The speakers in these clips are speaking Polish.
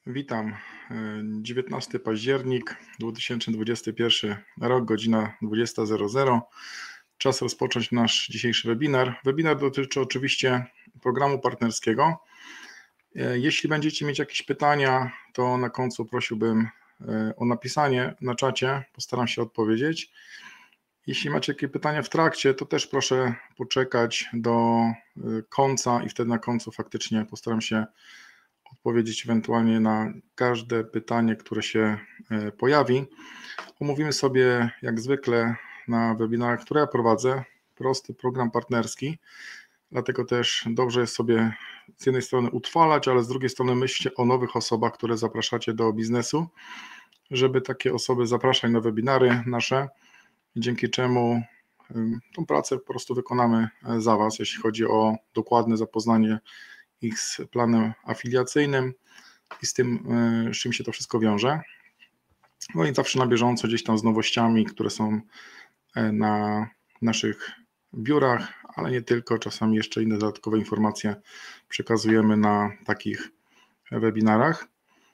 Witam. 19 październik 2021 rok, godzina 20:00. Czas rozpocząć nasz dzisiejszy webinar. Webinar dotyczy oczywiście programu partnerskiego. Jeśli będziecie mieć jakieś pytania, to na końcu prosiłbym o napisanie na czacie. Postaram się odpowiedzieć. Jeśli macie jakieś pytania w trakcie, to też proszę poczekać do końca i wtedy na końcu faktycznie postaram się odpowiedzieć ewentualnie na każde pytanie, które się pojawi. Omówimy sobie jak zwykle na webinarach, które ja prowadzę, prosty program partnerski, dlatego też dobrze jest sobie z jednej strony utrwalać, ale z drugiej strony myślcie o nowych osobach, które zapraszacie do biznesu, żeby takie osoby zapraszać na webinary nasze, dzięki czemu tą pracę po prostu wykonamy za Was, jeśli chodzi o dokładne zapoznanie ich z planem afiliacyjnym i z tym, z czym się to wszystko wiąże. No i zawsze na bieżąco gdzieś tam z nowościami, które są na naszych biurach, ale nie tylko, czasami jeszcze inne dodatkowe informacje przekazujemy na takich webinarach.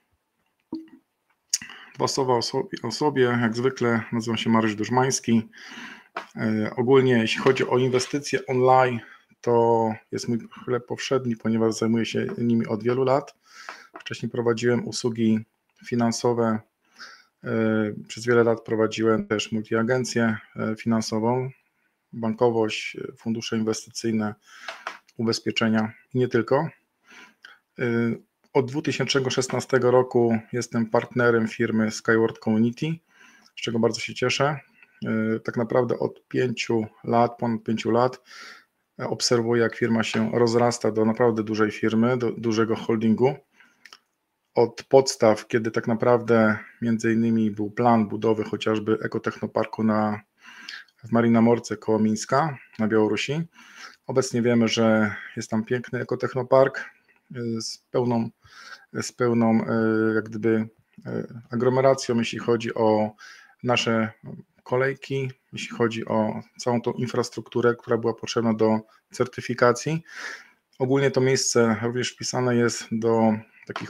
Dwa słowa o sobie, jak zwykle nazywam się Mariusz Duszmański. Ogólnie jeśli chodzi o inwestycje online, to jest mój chleb powszedni, ponieważ zajmuję się nimi od wielu lat. Wcześniej prowadziłem usługi finansowe, przez wiele lat prowadziłem też multiagencję finansową, bankowość, fundusze inwestycyjne, ubezpieczenia i nie tylko. Od 2016 roku jestem partnerem firmy Skyward Community, z czego bardzo się cieszę. Tak naprawdę od 5 lat, ponad 5 lat obserwuję, jak firma się rozrasta do naprawdę dużej firmy, do dużego holdingu. Od podstaw, kiedy tak naprawdę między innymi był plan budowy chociażby ekotechnoparku w Marinamorce koło Mińska na Białorusi. Obecnie wiemy, że jest tam piękny ekotechnopark z pełną jak gdyby aglomeracją, jeśli chodzi o nasze kolejki, jeśli chodzi o całą tą infrastrukturę, która była potrzebna do certyfikacji. Ogólnie to miejsce również wpisane jest do takich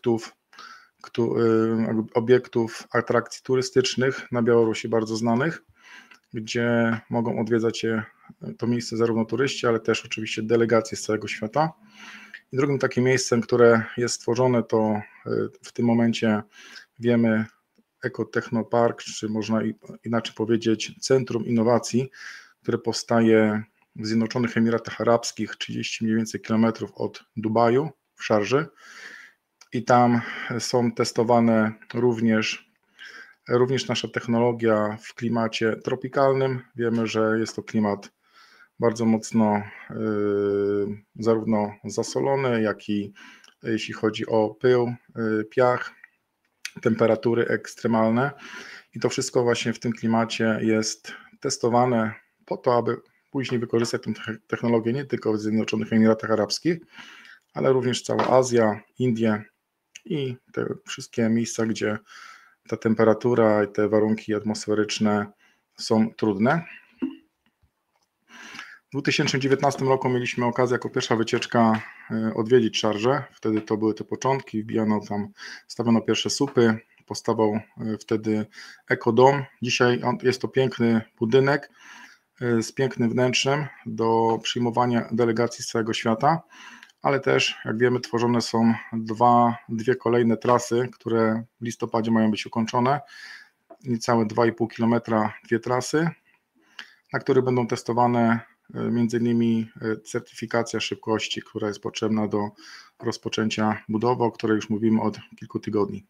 obiektów atrakcji turystycznych na Białorusi bardzo znanych, gdzie mogą odwiedzać to miejsce zarówno turyści, ale też oczywiście delegacje z całego świata. I drugim takim miejscem, które jest stworzone, to w tym momencie wiemy Ekotechnopark, czy można inaczej powiedzieć Centrum Innowacji, które powstaje w Zjednoczonych Emiratach Arabskich, 30 mniej więcej kilometrów od Dubaju w Szarży. I tam są testowane również nasza technologia w klimacie tropikalnym. Wiemy, że jest to klimat bardzo mocno zarówno zasolony, jak i jeśli chodzi o pył, piach, temperatury ekstremalne. I to wszystko właśnie w tym klimacie jest testowane po to, aby później wykorzystać tę technologię nie tylko w Zjednoczonych Emiratach Arabskich, ale również cała Azja, Indie i te wszystkie miejsca, gdzie ta temperatura i te warunki atmosferyczne są trudne. W 2019 roku mieliśmy okazję jako pierwsza wycieczka odwiedzić Szarżę. Wtedy to były te początki, stawiono pierwsze słupy, powstawał wtedy ekodom. Dzisiaj jest to piękny budynek z pięknym wnętrzem do przyjmowania delegacji z całego świata, ale też, jak wiemy, tworzone są dwie kolejne trasy, które w listopadzie mają być ukończone. Niecałe 2,5 km, dwie trasy, na których będą testowane między innymi certyfikacja szybkości, która jest potrzebna do rozpoczęcia budowy, o której już mówimy od kilku tygodni.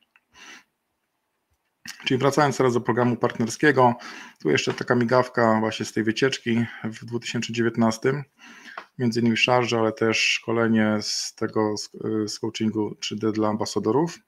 Czyli wracając teraz do programu partnerskiego, tu jeszcze taka migawka właśnie z tej wycieczki w 2019, między innymi Szarża, ale też szkolenie z coachingu 3D dla ambasadorów.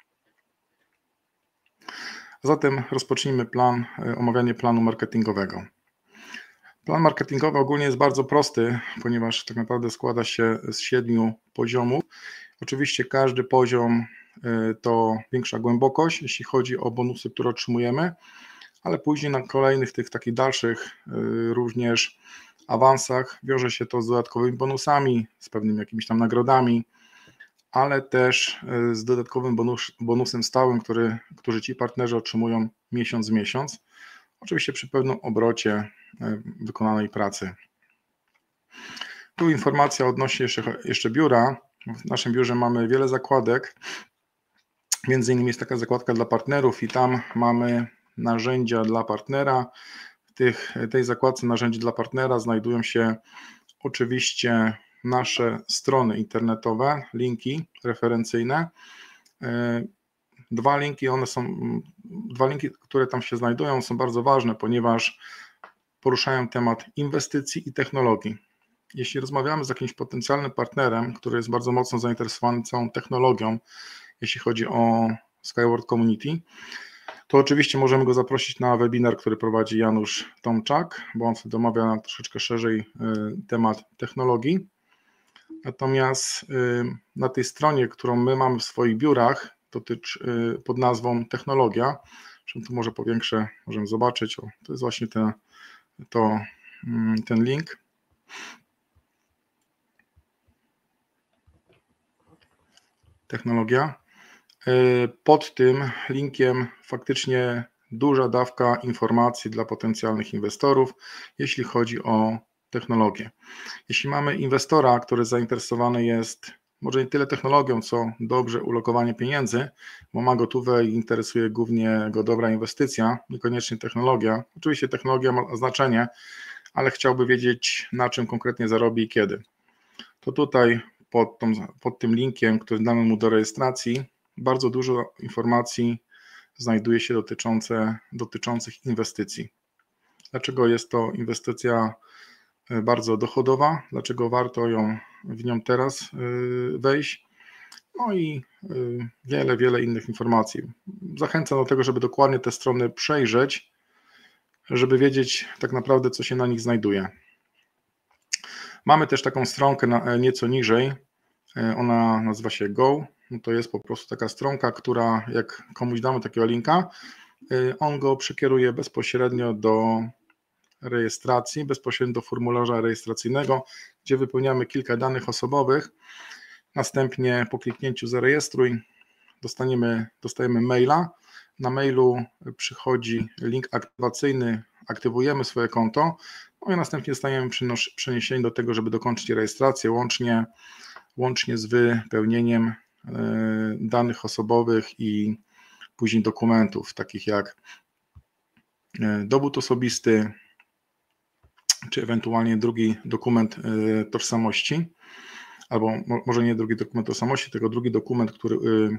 Zatem rozpocznijmy omawianie planu marketingowego. Plan marketingowy ogólnie jest bardzo prosty, ponieważ tak naprawdę składa się z 7 poziomów. Oczywiście każdy poziom to większa głębokość, jeśli chodzi o bonusy, które otrzymujemy, ale później na kolejnych tych takich dalszych również awansach wiąże się to z dodatkowymi bonusami, z pewnymi jakimiś tam nagrodami, ale też z dodatkowym bonusem stałym, który ci partnerzy otrzymują miesiąc w miesiąc, oczywiście przy pewnym obrocie wykonanej pracy. Tu informacja odnośnie jeszcze biura. W naszym biurze mamy wiele zakładek, między innymi jest taka zakładka dla partnerów i tam mamy narzędzia dla partnera. W tej zakładce narzędzi dla partnera znajdują się oczywiście nasze strony internetowe, linki referencyjne. Dwa linki, które tam się znajdują, są bardzo ważne, ponieważ poruszają temat inwestycji i technologii. Jeśli rozmawiamy z jakimś potencjalnym partnerem, który jest bardzo mocno zainteresowany całą technologią, jeśli chodzi o Skyward Community, to oczywiście możemy go zaprosić na webinar, który prowadzi Janusz Tomczak, bo on wtedy omawia troszeczkę szerzej temat technologii. Natomiast na tej stronie, którą my mamy w swoich biurach, pod nazwą Technologia, tu może powiększę, możemy zobaczyć, to jest właśnie ten link. Technologia. Pod tym linkiem faktycznie duża dawka informacji dla potencjalnych inwestorów, jeśli chodzi o technologię. Jeśli mamy inwestora, który zainteresowany jest może nie tyle technologią, co dobrze ulokowanie pieniędzy, bo ma gotówę i interesuje głównie go dobra inwestycja, niekoniecznie technologia. Oczywiście technologia ma znaczenie, ale chciałby wiedzieć, na czym konkretnie zarobi i kiedy. To tutaj pod tym linkiem, który damy mu do rejestracji, bardzo dużo informacji znajduje się dotyczących inwestycji. Dlaczego jest to inwestycja bardzo dochodowa, dlaczego warto w nią teraz wejść, no i wiele innych informacji. Zachęcam do tego, żeby dokładnie te strony przejrzeć, żeby wiedzieć tak naprawdę, co się na nich znajduje. Mamy też taką stronkę nieco niżej, ona nazywa się Go, to jest po prostu taka stronka, która jak komuś damy takiego linka, on go przekieruje bezpośrednio do rejestracji, bezpośrednio do formularza rejestracyjnego, gdzie wypełniamy kilka danych osobowych. Następnie po kliknięciu zarejestruj dostajemy maila. Na mailu przychodzi link aktywacyjny, aktywujemy swoje konto, no i następnie dostajemy przeniesienie do tego, żeby dokończyć rejestrację, łącznie z wypełnieniem danych osobowych i później dokumentów, takich jak dowód osobisty, czy ewentualnie drugi dokument tożsamości, albo może nie drugi dokument tożsamości, tylko drugi dokument, który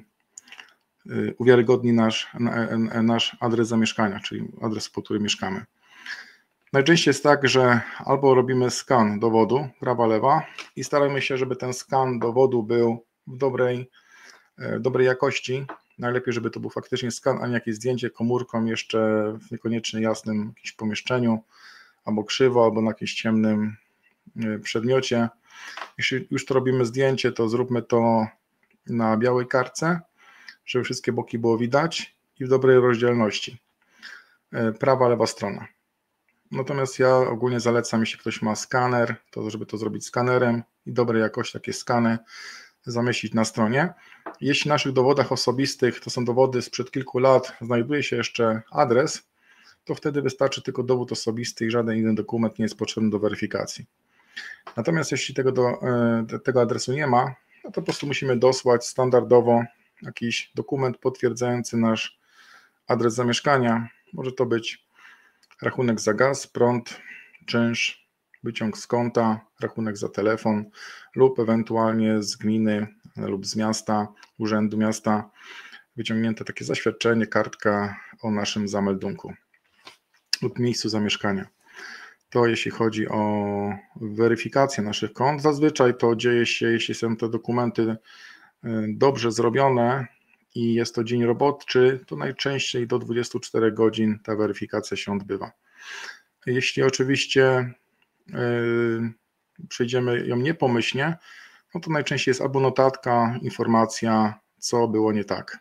uwiarygodni nasz adres zamieszkania, czyli adres, pod którym mieszkamy. Najczęściej jest tak, że albo robimy skan dowodu, prawa, lewa i staramy się, żeby ten skan dowodu był w dobrej jakości. Najlepiej, żeby to był faktycznie skan, a nie jakieś zdjęcie komórką jeszcze w niekoniecznie jasnym jakimś pomieszczeniu, albo krzywo, albo na jakimś ciemnym przedmiocie. Jeśli już to robimy zdjęcie, to zróbmy to na białej kartce, żeby wszystkie boki było widać i w dobrej rozdzielności. Prawa, lewa strona. Natomiast ja ogólnie zalecam, jeśli ktoś ma skaner, to żeby to zrobić skanerem i dobrej jakości takie skany zamieścić na stronie. Jeśli w naszych dowodach osobistych, to są dowody sprzed kilku lat, znajduje się jeszcze adres, to wtedy wystarczy tylko dowód osobisty i żaden inny dokument nie jest potrzebny do weryfikacji. Natomiast jeśli tego adresu nie ma, no to po prostu musimy dosłać standardowo jakiś dokument potwierdzający nasz adres zamieszkania. Może to być rachunek za gaz, prąd, czynsz, wyciąg z konta, rachunek za telefon lub ewentualnie z gminy lub z miasta, urzędu miasta wyciągnięte takie zaświadczenie, kartka o naszym zameldunku lub miejscu zamieszkania. To jeśli chodzi o weryfikację naszych kont. Zazwyczaj to dzieje się, jeśli są te dokumenty dobrze zrobione i jest to dzień robotczy, to najczęściej do 24 godzin ta weryfikacja się odbywa. Jeśli oczywiście przejdziemy ją niepomyślnie, no to najczęściej jest albo notatka, informacja, co było nie tak.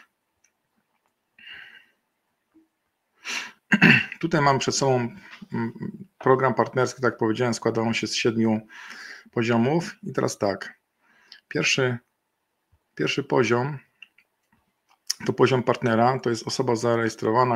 Tutaj mam przed sobą program partnerski, tak jak powiedziałem, składa on się z 7 poziomów i teraz tak, pierwszy Pierwszy poziom to poziom partnera, to jest osoba zarejestrowana,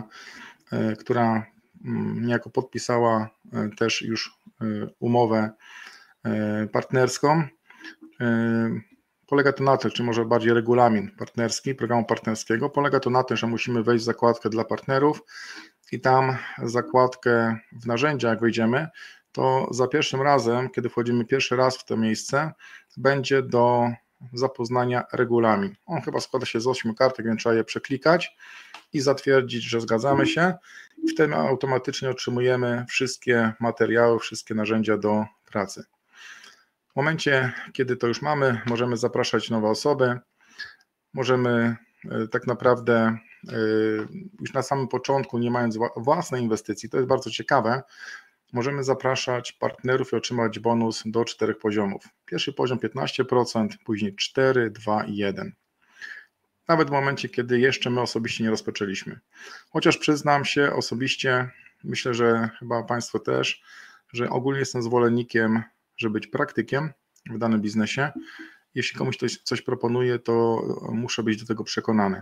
która niejako podpisała też już umowę partnerską. Polega to na tym, czy może bardziej regulamin partnerski, programu partnerskiego, polega to na tym, że musimy wejść w zakładkę dla partnerów i tam zakładkę w narzędzia, jak wejdziemy, to za pierwszym razem, kiedy wchodzimy pierwszy raz w to miejsce, będzie do zapoznania regulamin. On chyba składa się z 8 kartek, więc trzeba je przeklikać i zatwierdzić, że zgadzamy się. I wtedy automatycznie otrzymujemy wszystkie materiały, wszystkie narzędzia do pracy. W momencie, kiedy to już mamy, możemy zapraszać nowe osoby, możemy tak naprawdę już na samym początku, nie mając własnej inwestycji, to jest bardzo ciekawe, możemy zapraszać partnerów i otrzymać bonus do 4 poziomów. Pierwszy poziom 15%, później 4, 2 i 1. Nawet w momencie, kiedy jeszcze my osobiście nie rozpoczęliśmy. Chociaż przyznam się osobiście, myślę, że chyba Państwo też, że ogólnie jestem zwolennikiem, żeby być praktykiem w danym biznesie. Jeśli komuś coś proponuje, to muszę być do tego przekonany.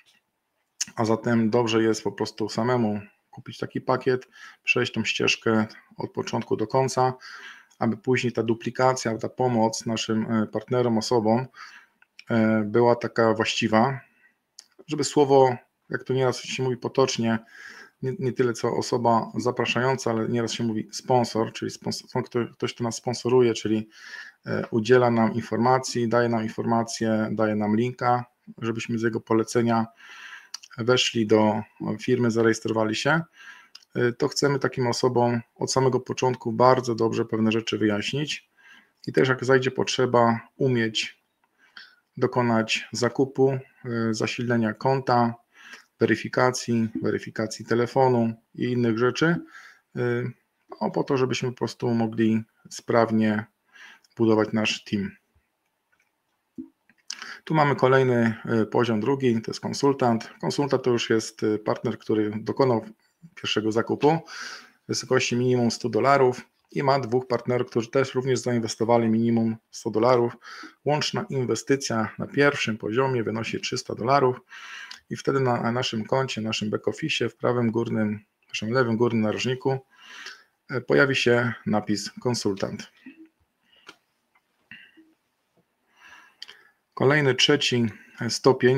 A zatem dobrze jest po prostu samemu kupić taki pakiet, przejść tą ścieżkę od początku do końca, aby później ta duplikacja, ta pomoc naszym partnerom, osobom była taka właściwa, żeby słowo, jak to nieraz się mówi potocznie, nie tyle co osoba zapraszająca, ale nieraz się mówi sponsor, czyli ktoś, kto nas sponsoruje, czyli udziela nam informacji, daje nam informacje, daje nam linka, żebyśmy z jego polecenia weszli do firmy, zarejestrowali się, to chcemy takim osobom od samego początku bardzo dobrze pewne rzeczy wyjaśnić i też jak zajdzie potrzeba umieć dokonać zakupu, zasilenia konta, weryfikacji telefonu i innych rzeczy, po to, żebyśmy po prostu mogli sprawnie budować nasz team. Tu mamy kolejny poziom drugi, to jest konsultant. Konsultant to już jest partner, który dokonał pierwszego zakupu w wysokości minimum $100 i ma 2 partnerów, którzy też również zainwestowali minimum $100. Łączna inwestycja na pierwszym poziomie wynosi $300 i wtedy na naszym koncie, naszym back office, w prawym górnym, naszym lewym górnym narożniku pojawi się napis konsultant. Kolejny, trzeci stopień,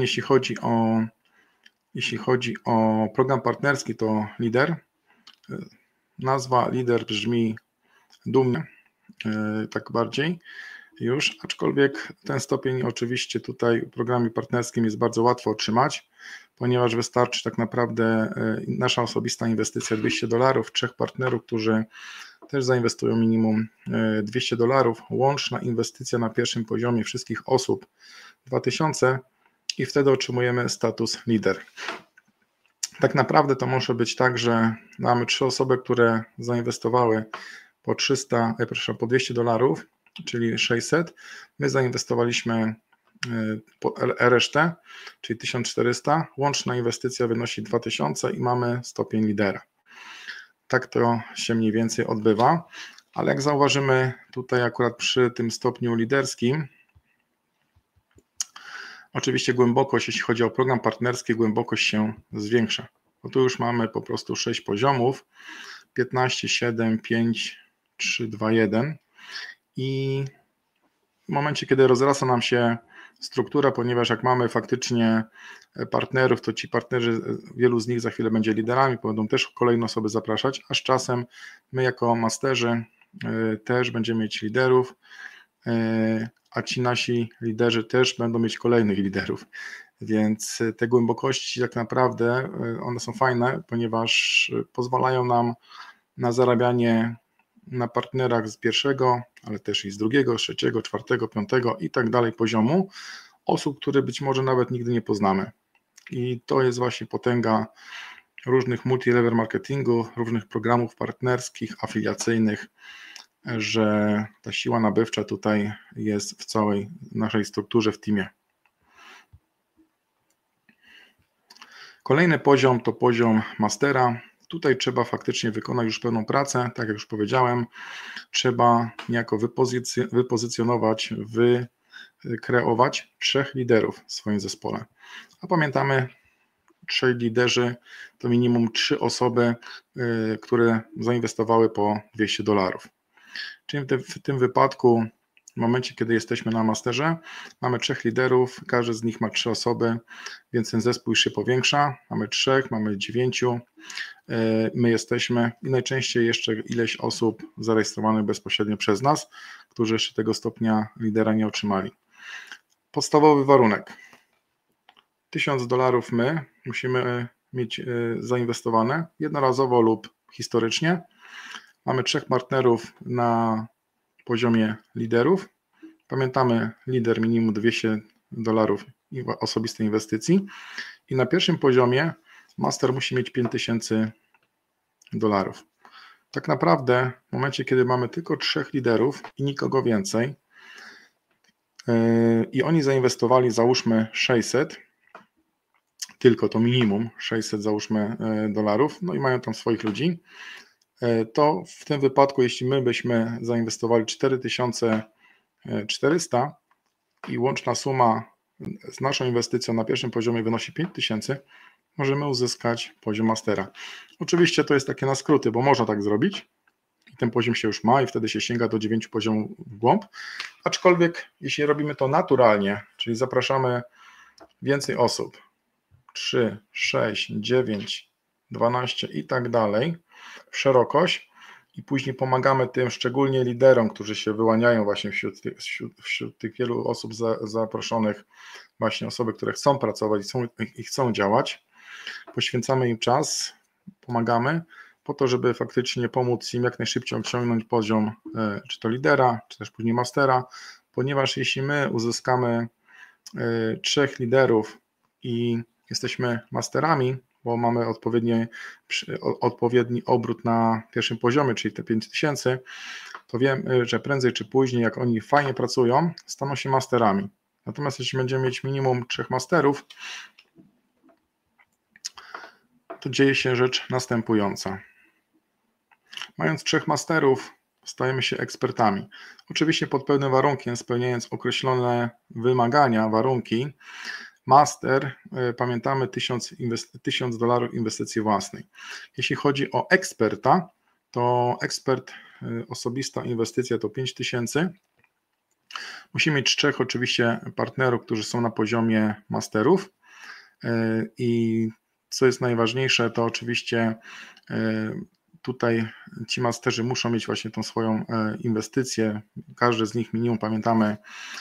jeśli chodzi o program partnerski, to lider. Nazwa lider brzmi dumnie, tak bardziej już, aczkolwiek ten stopień oczywiście tutaj w programie partnerskim jest bardzo łatwo otrzymać, ponieważ wystarczy tak naprawdę nasza osobista inwestycja $200, 3 partnerów, którzy też zainwestują minimum $200, łączna inwestycja na pierwszym poziomie wszystkich osób 2000 i wtedy otrzymujemy status lider. Tak naprawdę to może być tak, że mamy 3 osoby, które zainwestowały po $200, czyli 600, my zainwestowaliśmy resztę, czyli 1400, łączna inwestycja wynosi 2000 i mamy stopień lidera. Tak to się mniej więcej odbywa, ale jak zauważymy tutaj akurat przy tym stopniu liderskim, oczywiście głębokość, jeśli chodzi o program partnerski, głębokość się zwiększa. Bo tu już mamy po prostu 6 poziomów, 15, 7, 5, 3, 2, 1 i w momencie, kiedy rozrasta nam się struktura, ponieważ jak mamy faktycznie partnerów, to ci partnerzy, wielu z nich za chwilę będzie liderami, będą też kolejne osoby zapraszać, aż czasem my jako masterzy też będziemy mieć liderów, a ci nasi liderzy też będą mieć kolejnych liderów. Więc te głębokości tak naprawdę one są fajne, ponieważ pozwalają nam na zarabianie na partnerach z pierwszego, ale też i z drugiego, trzeciego, czwartego, piątego i tak dalej poziomu osób, które być może nawet nigdy nie poznamy. I to jest właśnie potęga różnych multi-level marketingów, różnych programów partnerskich, afiliacyjnych, że ta siła nabywcza tutaj jest w całej naszej strukturze w teamie. Kolejny poziom to poziom mastera. Tutaj trzeba faktycznie wykonać już pełną pracę, tak jak już powiedziałem, trzeba niejako wypozycjonować, kreować 3 liderów w swoim zespole. A pamiętamy, 3 liderzy to minimum 3 osoby, które zainwestowały po $200. Czyli w tym wypadku, w momencie, kiedy jesteśmy na masterze, mamy 3 liderów, każdy z nich ma 3 osoby, więc ten zespół już się powiększa. Mamy 3, mamy 9, my jesteśmy i najczęściej jeszcze ileś osób zarejestrowanych bezpośrednio przez nas, którzy jeszcze tego stopnia lidera nie otrzymali. Podstawowy warunek. $1000 my musimy mieć zainwestowane jednorazowo lub historycznie. Mamy 3 partnerów na poziomie liderów. Pamiętamy, lider minimum $200 osobistej inwestycji i na pierwszym poziomie master musi mieć $5000. Tak naprawdę w momencie, kiedy mamy tylko 3 liderów i nikogo więcej i oni zainwestowali, załóżmy 600, tylko to minimum 600 załóżmy dolarów, no i mają tam swoich ludzi, to w tym wypadku, jeśli my byśmy zainwestowali 4400 i łączna suma z naszą inwestycją na pierwszym poziomie wynosi 5000, możemy uzyskać poziom mastera. Oczywiście to jest takie na skróty, bo można tak zrobić i ten poziom się już ma i wtedy się sięga do 9 poziomów w głąb, aczkolwiek jeśli robimy to naturalnie, czyli zapraszamy więcej osób, 3, 6, 9, 12 i tak dalej, w szerokość i później pomagamy tym, szczególnie liderom, którzy się wyłaniają właśnie wśród tych wielu osób zaproszonych, właśnie osoby, które chcą pracować i chcą działać, poświęcamy im czas, pomagamy po to, żeby faktycznie pomóc im jak najszybciej osiągnąć poziom czy to lidera, czy też później mastera, ponieważ jeśli my uzyskamy 3 liderów i jesteśmy masterami, bo mamy odpowiedni obrót na pierwszym poziomie, czyli te 5000, to wiem, że prędzej czy później, jak oni fajnie pracują, staną się masterami. Natomiast jeśli będziemy mieć minimum 3 masterów, to dzieje się rzecz następująca. Mając 3 masterów, stajemy się ekspertami. Oczywiście pod pewnym warunkiem, spełniając określone wymagania, warunki. Master, pamiętamy, $1000 inwestycji własnej. Jeśli chodzi o eksperta, to ekspert, osobista inwestycja to 5000. Musimy mieć 3 oczywiście partnerów, którzy są na poziomie masterów i co jest najważniejsze, to oczywiście tutaj ci masterzy muszą mieć właśnie tą swoją inwestycję. Każdy z nich minimum, pamiętamy,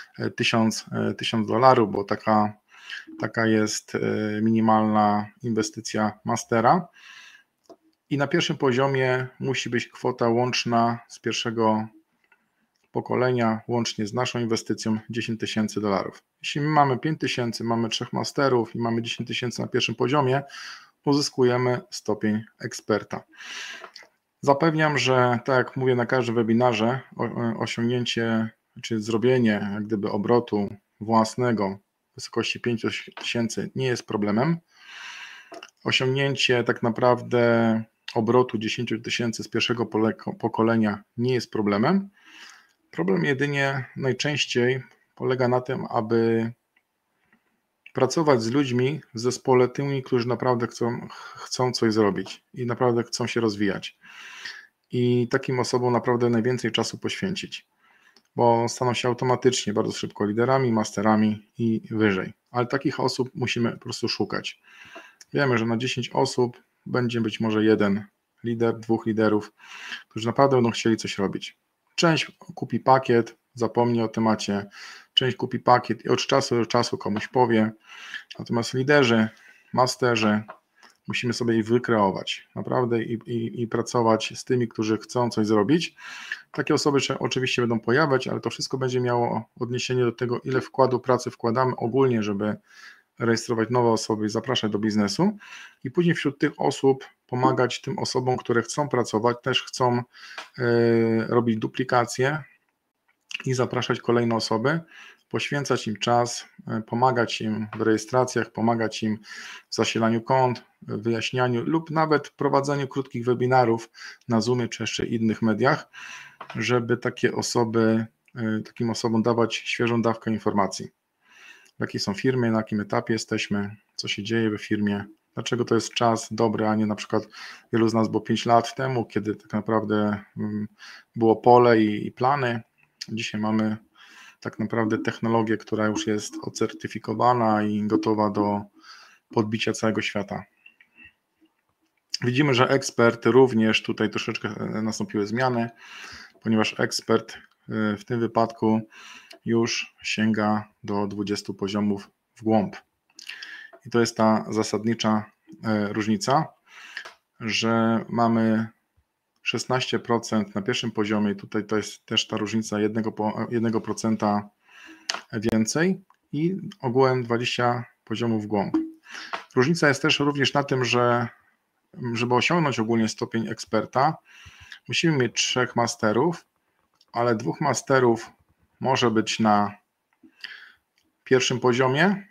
$1000, bo taka jest minimalna inwestycja mastera. I na pierwszym poziomie musi być kwota łączna z pierwszego pokolenia, łącznie z naszą inwestycją, $10,000. Jeśli my mamy 5000, mamy 3 masterów i mamy 10 000 na pierwszym poziomie, uzyskujemy stopień eksperta. Zapewniam, że tak jak mówię na każdym webinarze, osiągnięcie czy zrobienie jak gdyby obrotu własnego w wysokości 5000 nie jest problemem. Osiągnięcie tak naprawdę obrotu 10 000 z pierwszego pokolenia nie jest problemem. Problem jedynie najczęściej polega na tym, aby pracować z ludźmi w zespole, tymi, którzy naprawdę chcą coś zrobić i naprawdę chcą się rozwijać. I takim osobom naprawdę najwięcej czasu poświęcić, bo staną się automatycznie bardzo szybko liderami, masterami i wyżej. Ale takich osób musimy po prostu szukać. Wiemy, że na 10 osób będzie być może 1 lider, 2 liderów, którzy naprawdę będą chcieli coś robić. Część kupi pakiet, zapomni o temacie, część kupi pakiet i od czasu do czasu komuś powie. Natomiast liderzy, masterzy, musimy sobie ich wykreować naprawdę i pracować z tymi, którzy chcą coś zrobić. Takie osoby się oczywiście będą pojawiać, ale to wszystko będzie miało odniesienie do tego, ile wkładu pracy wkładamy ogólnie, żeby rejestrować nowe osoby i zapraszać do biznesu i później wśród tych osób pomagać tym osobom, które chcą pracować, też chcą robić duplikacje i zapraszać kolejne osoby, poświęcać im czas, pomagać im w rejestracjach, pomagać im w zasilaniu kont, wyjaśnianiu lub nawet prowadzeniu krótkich webinarów na Zoomie czy jeszcze innych mediach, żeby takie osoby takim osobom dawać świeżą dawkę informacji. Jakie są firmy, na jakim etapie jesteśmy, co się dzieje we firmie, dlaczego to jest czas dobry, a nie na przykład wielu z nas było 5 lat temu, kiedy tak naprawdę było pole i plany. Dzisiaj mamy tak naprawdę technologię, która już jest ocertyfikowana i gotowa do podbicia całego świata. Widzimy, że ekspert również tutaj troszeczkę nastąpiły zmiany, ponieważ ekspert w tym wypadku już sięga do 20 poziomów w głąb. I to jest ta zasadnicza różnica, że mamy 16% na pierwszym poziomie, tutaj to jest też ta różnica 1% więcej i ogółem 20 poziomów w głąb. Różnica jest też również na tym, że żeby osiągnąć ogólnie stopień eksperta, musimy mieć 3 masterów, ale 2 masterów może być na pierwszym poziomie,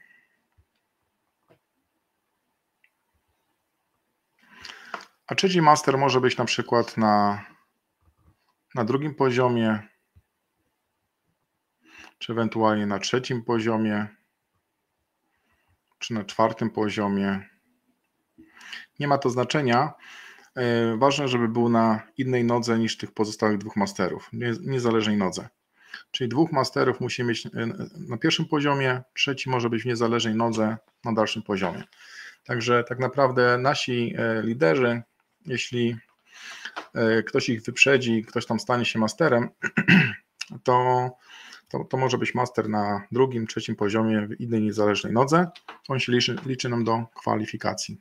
a trzeci master może być na przykład na drugim poziomie, czy ewentualnie na trzecim poziomie, czy na czwartym poziomie. Nie ma to znaczenia. Ważne, żeby był na innej nodze niż tych pozostałych 2 masterów, niezależnej nodze. Czyli 2 masterów musi mieć na pierwszym poziomie, trzeci może być w niezależnej nodze na dalszym poziomie. Także tak naprawdę nasi liderzy, jeśli ktoś ich wyprzedzi, ktoś tam stanie się masterem, to może być master na drugim, trzecim poziomie w innej niezależnej nodze. On się liczy nam do kwalifikacji.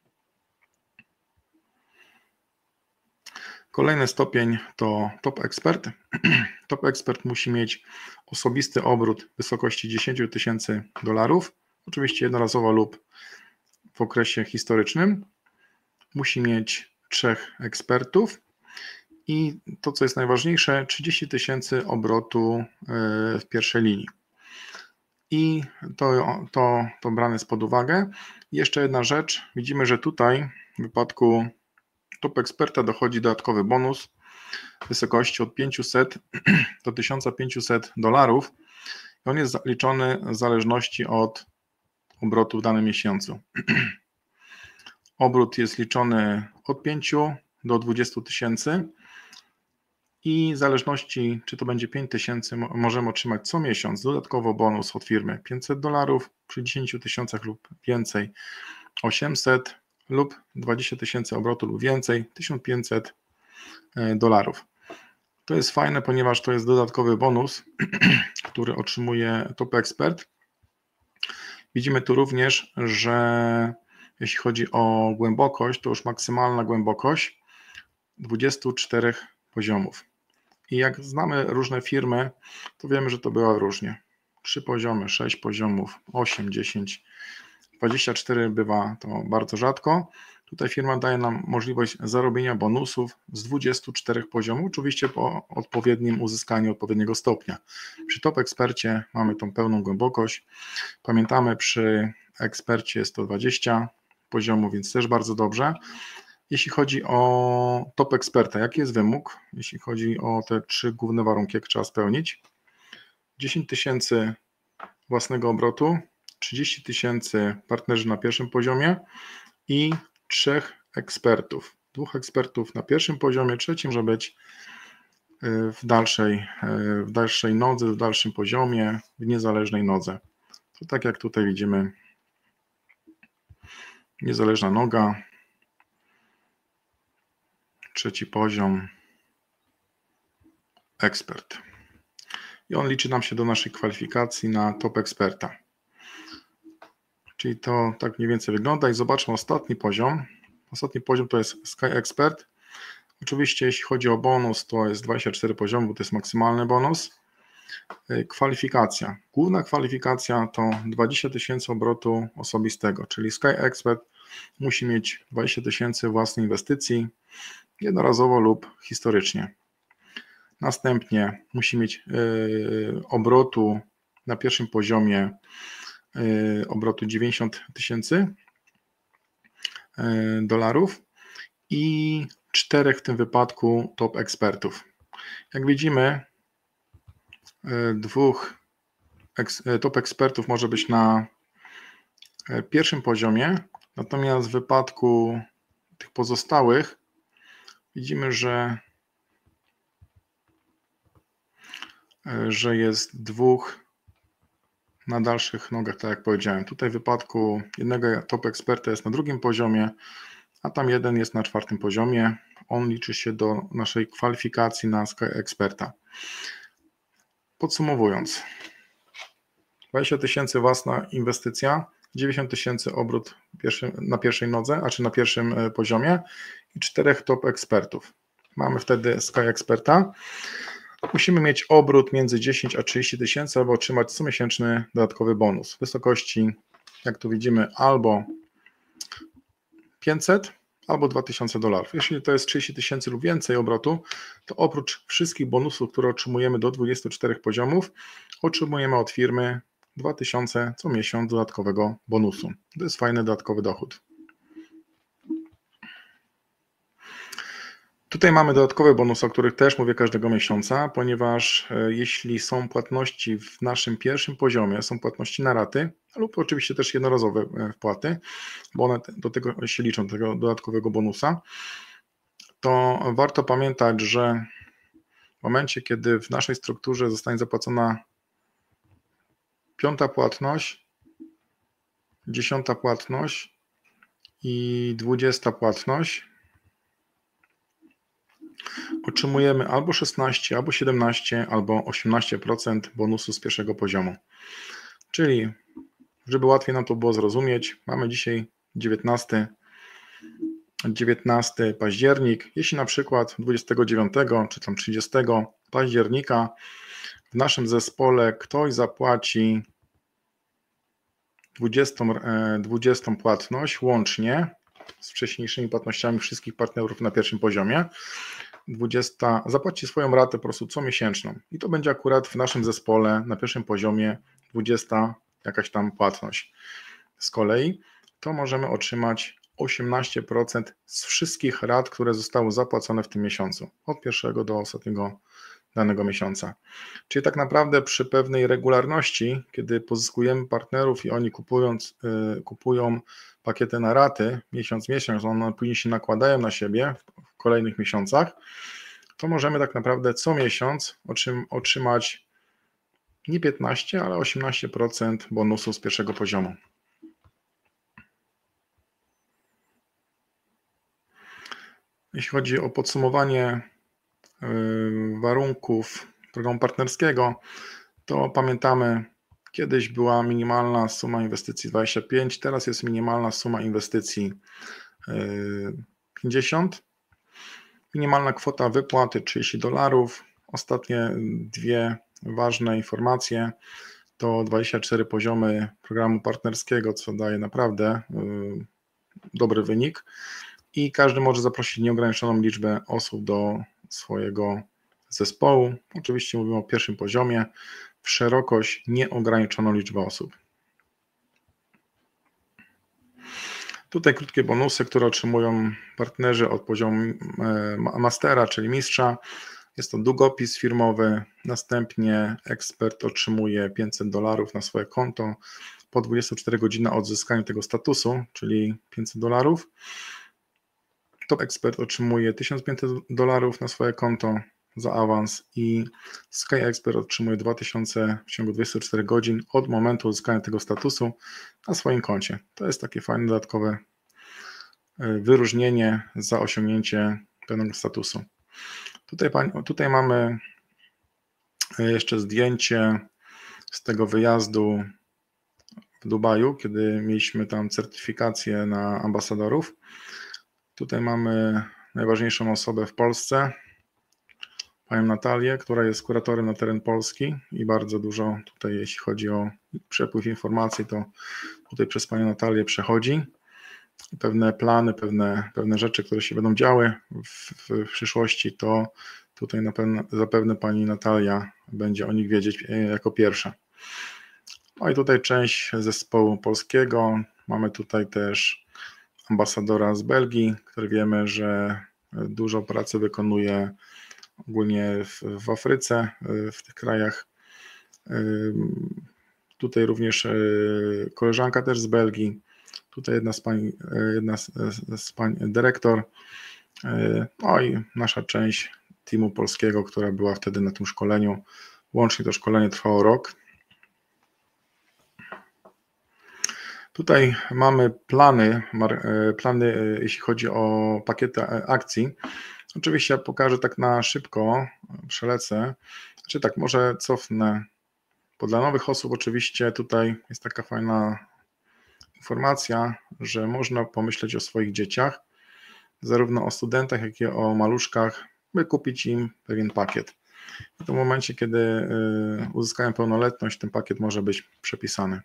Kolejny stopień to Top Expert. Top Expert musi mieć osobisty obrót w wysokości $10,000, oczywiście jednorazowo lub w okresie historycznym. Musi mieć 3 ekspertów i to, co jest najważniejsze, 30,000 obrotu w pierwszej linii. I to brane jest pod uwagę. I jeszcze jedna rzecz, widzimy, że tutaj w wypadku Top Experta dochodzi dodatkowy bonus w wysokości od 500 do $1,500. On jest liczony w zależności od obrotu w danym miesiącu. Obrót jest liczony od 5 do 20 tysięcy i w zależności, czy to będzie 5 tysięcy, możemy otrzymać co miesiąc dodatkowo bonus od firmy $500, przy 10 tysiącach lub więcej 800 lub 20 tysięcy obrotu lub więcej $1,500. To jest fajne, ponieważ to jest dodatkowy bonus, który otrzymuje Top Expert. Widzimy tu również, że jeśli chodzi o głębokość, to już maksymalna głębokość 24 poziomów. I jak znamy różne firmy, to wiemy, że to bywa różnie. 3 poziomy, 6 poziomów, 8, 10, 24 bywa to bardzo rzadko. Tutaj firma daje nam możliwość zarobienia bonusów z 24 poziomów, oczywiście po odpowiednim uzyskaniu odpowiedniego stopnia. Przy Top Expercie mamy tą pełną głębokość. Pamiętamy, przy ekspercie jest to 20 poziomów, więc też bardzo dobrze. Jeśli chodzi o Top Experta, jaki jest wymóg? Jeśli chodzi o te 3 główne warunki, jak trzeba spełnić? 10 tysięcy własnego obrotu, 30 tysięcy partnerzy na pierwszym poziomie i 3 ekspertów. 2 ekspertów na pierwszym poziomie, trzecim może być w dalszej nodze, w dalszym poziomie, w niezależnej nodze. To tak jak tutaj widzimy, niezależna noga, trzeci poziom, ekspert. I on liczy nam się do naszej kwalifikacji na Top Experta. Czyli to tak mniej więcej wygląda i zobaczmy ostatni poziom. Ostatni poziom to jest Sky Expert. Oczywiście jeśli chodzi o bonus, to jest 24 poziomy, bo to jest maksymalny bonus. Kwalifikacja. Główna kwalifikacja to 20 tysięcy obrotu osobistego, czyli Sky Expert musi mieć 20 tysięcy własnej inwestycji, jednorazowo lub historycznie. Następnie musi mieć obrotu na pierwszym poziomie obrotu 90 tysięcy dolarów i 4 w tym wypadku top ekspertów. Jak widzimy, dwóch top ekspertów może być na pierwszym poziomie, natomiast w wypadku tych pozostałych widzimy, że jest dwóch na dalszych nogach, tak jak powiedziałem. Tutaj w wypadku jednego top eksperta jest na drugim poziomie, a tam jeden jest na czwartym poziomie. On liczy się do naszej kwalifikacji na Sky Experta. Podsumowując, 20 tysięcy własna inwestycja, 90 tysięcy obrót na pierwszej nodze, a czy na pierwszym poziomie i 4 top ekspertów. Mamy wtedy Sky Experta. Musimy mieć obrót między 10 a 30 tysięcy, aby otrzymać comiesięczny dodatkowy bonus w wysokości, jak tu widzimy, albo 500, albo $2000. Jeśli to jest 30 tysięcy lub więcej obrotu, to oprócz wszystkich bonusów, które otrzymujemy do 24 poziomów, otrzymujemy od firmy 2000 co miesiąc dodatkowego bonusu. To jest fajny dodatkowy dochód. Tutaj mamy dodatkowe bonusy, o których też mówię każdego miesiąca, ponieważ jeśli są płatności w naszym pierwszym poziomie, są płatności na raty lub oczywiście też jednorazowe wpłaty, bo one do tego się liczą, tego dodatkowego bonusa, to warto pamiętać, że w momencie, kiedy w naszej strukturze zostanie zapłacona 5. płatność, 10. płatność i 20. płatność, otrzymujemy albo 16, albo 17, albo 18% bonusu z pierwszego poziomu. Czyli, żeby łatwiej nam to było zrozumieć, mamy dzisiaj 19 październik. Jeśli na przykład 29 czy tam 30 października w naszym zespole ktoś zapłaci 20 płatność łącznie z wcześniejszymi płatnościami wszystkich partnerów na pierwszym poziomie, zapłaci swoją ratę po prostu comiesięczną i to będzie akurat w naszym zespole na pierwszym poziomie 20 jakaś tam płatność. Z kolei to możemy otrzymać 18% z wszystkich rat, które zostały zapłacone w tym miesiącu, od pierwszego do ostatniego danego miesiąca. Czyli tak naprawdę przy pewnej regularności, kiedy pozyskujemy partnerów i oni kupują pakiety na raty, miesiąc, one później się nakładają na siebie w kolejnych miesiącach, to możemy tak naprawdę co miesiąc otrzymać nie 15, ale 18% bonusu z pierwszego poziomu. Jeśli chodzi o podsumowanie warunków programu partnerskiego, to pamiętamy, kiedyś była minimalna suma inwestycji 25, teraz jest minimalna suma inwestycji 50, minimalna kwota wypłaty $30. Ostatnie dwie ważne informacje to 24 poziomy programu partnerskiego, co daje naprawdę dobry wynik i każdy może zaprosić nieograniczoną liczbę osób do swojego zespołu. Oczywiście mówimy o pierwszym poziomie, w szerokość nieograniczoną liczbę osób. Tutaj krótkie bonusy, które otrzymują partnerzy od poziomu mastera, czyli mistrza. Jest to długopis firmowy, następnie ekspert otrzymuje $500 na swoje konto po 24 godzinach od uzyskania tego statusu, czyli $500. Top ekspert otrzymuje $1500 na swoje konto za awans i Sky Expert otrzymuje 2000 w ciągu 24 godzin od momentu uzyskania tego statusu na swoim koncie. To jest takie fajne dodatkowe wyróżnienie za osiągnięcie pewnego statusu. Tutaj mamy jeszcze zdjęcie z tego wyjazdu w Dubaju, kiedy mieliśmy tam certyfikację na ambasadorów. Tutaj mamy najważniejszą osobę w Polsce, panią Natalię, która jest kuratorem na teren Polski i bardzo dużo tutaj, jeśli chodzi o przepływ informacji, to tutaj przez panią Natalię przechodzi. Pewne plany, pewne rzeczy, które się będą działy w przyszłości, to tutaj zapewne pani Natalia będzie o nich wiedzieć jako pierwsza. No i tutaj część zespołu polskiego. Mamy tutaj też ambasadora z Belgii, który wiemy, że dużo pracy wykonuje ogólnie w Afryce, w tych krajach Tutaj również koleżanka też z Belgii, tutaj jedna z pań dyrektor, no i nasza część teamu polskiego, która była wtedy na tym szkoleniu. Łącznie to szkolenie trwało rok. Tutaj mamy plany, jeśli chodzi o pakiety akcji. Oczywiście ja pokażę tak na szybko, przelecę, czy tak może cofnę, bo dla nowych osób oczywiście tutaj jest taka fajna informacja, że można pomyśleć o swoich dzieciach, zarówno o studentach, jak i o maluszkach, by kupić im pewien pakiet. I w momencie, kiedy uzyskają pełnoletność, ten pakiet może być przepisany.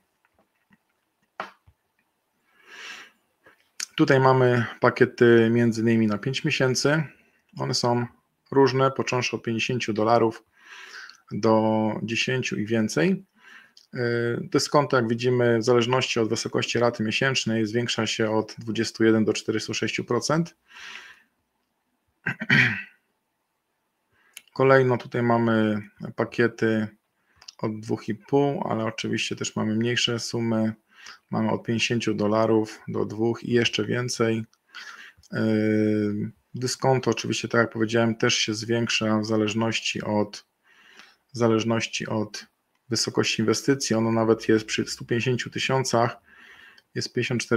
Tutaj mamy pakiety między innymi na 5 miesięcy. One są różne, począwszy od $50 do 10 i więcej. Dyskonto, jak widzimy, w zależności od wysokości raty miesięcznej zwiększa się od 21 do 46%. Kolejno tutaj mamy pakiety od 2,5, ale oczywiście też mamy mniejsze sumy. Mamy od $50 do 2 i jeszcze więcej. Dyskonto oczywiście, tak jak powiedziałem, też się zwiększa w zależności od wysokości inwestycji. Ono nawet jest przy 150 tysiącach, jest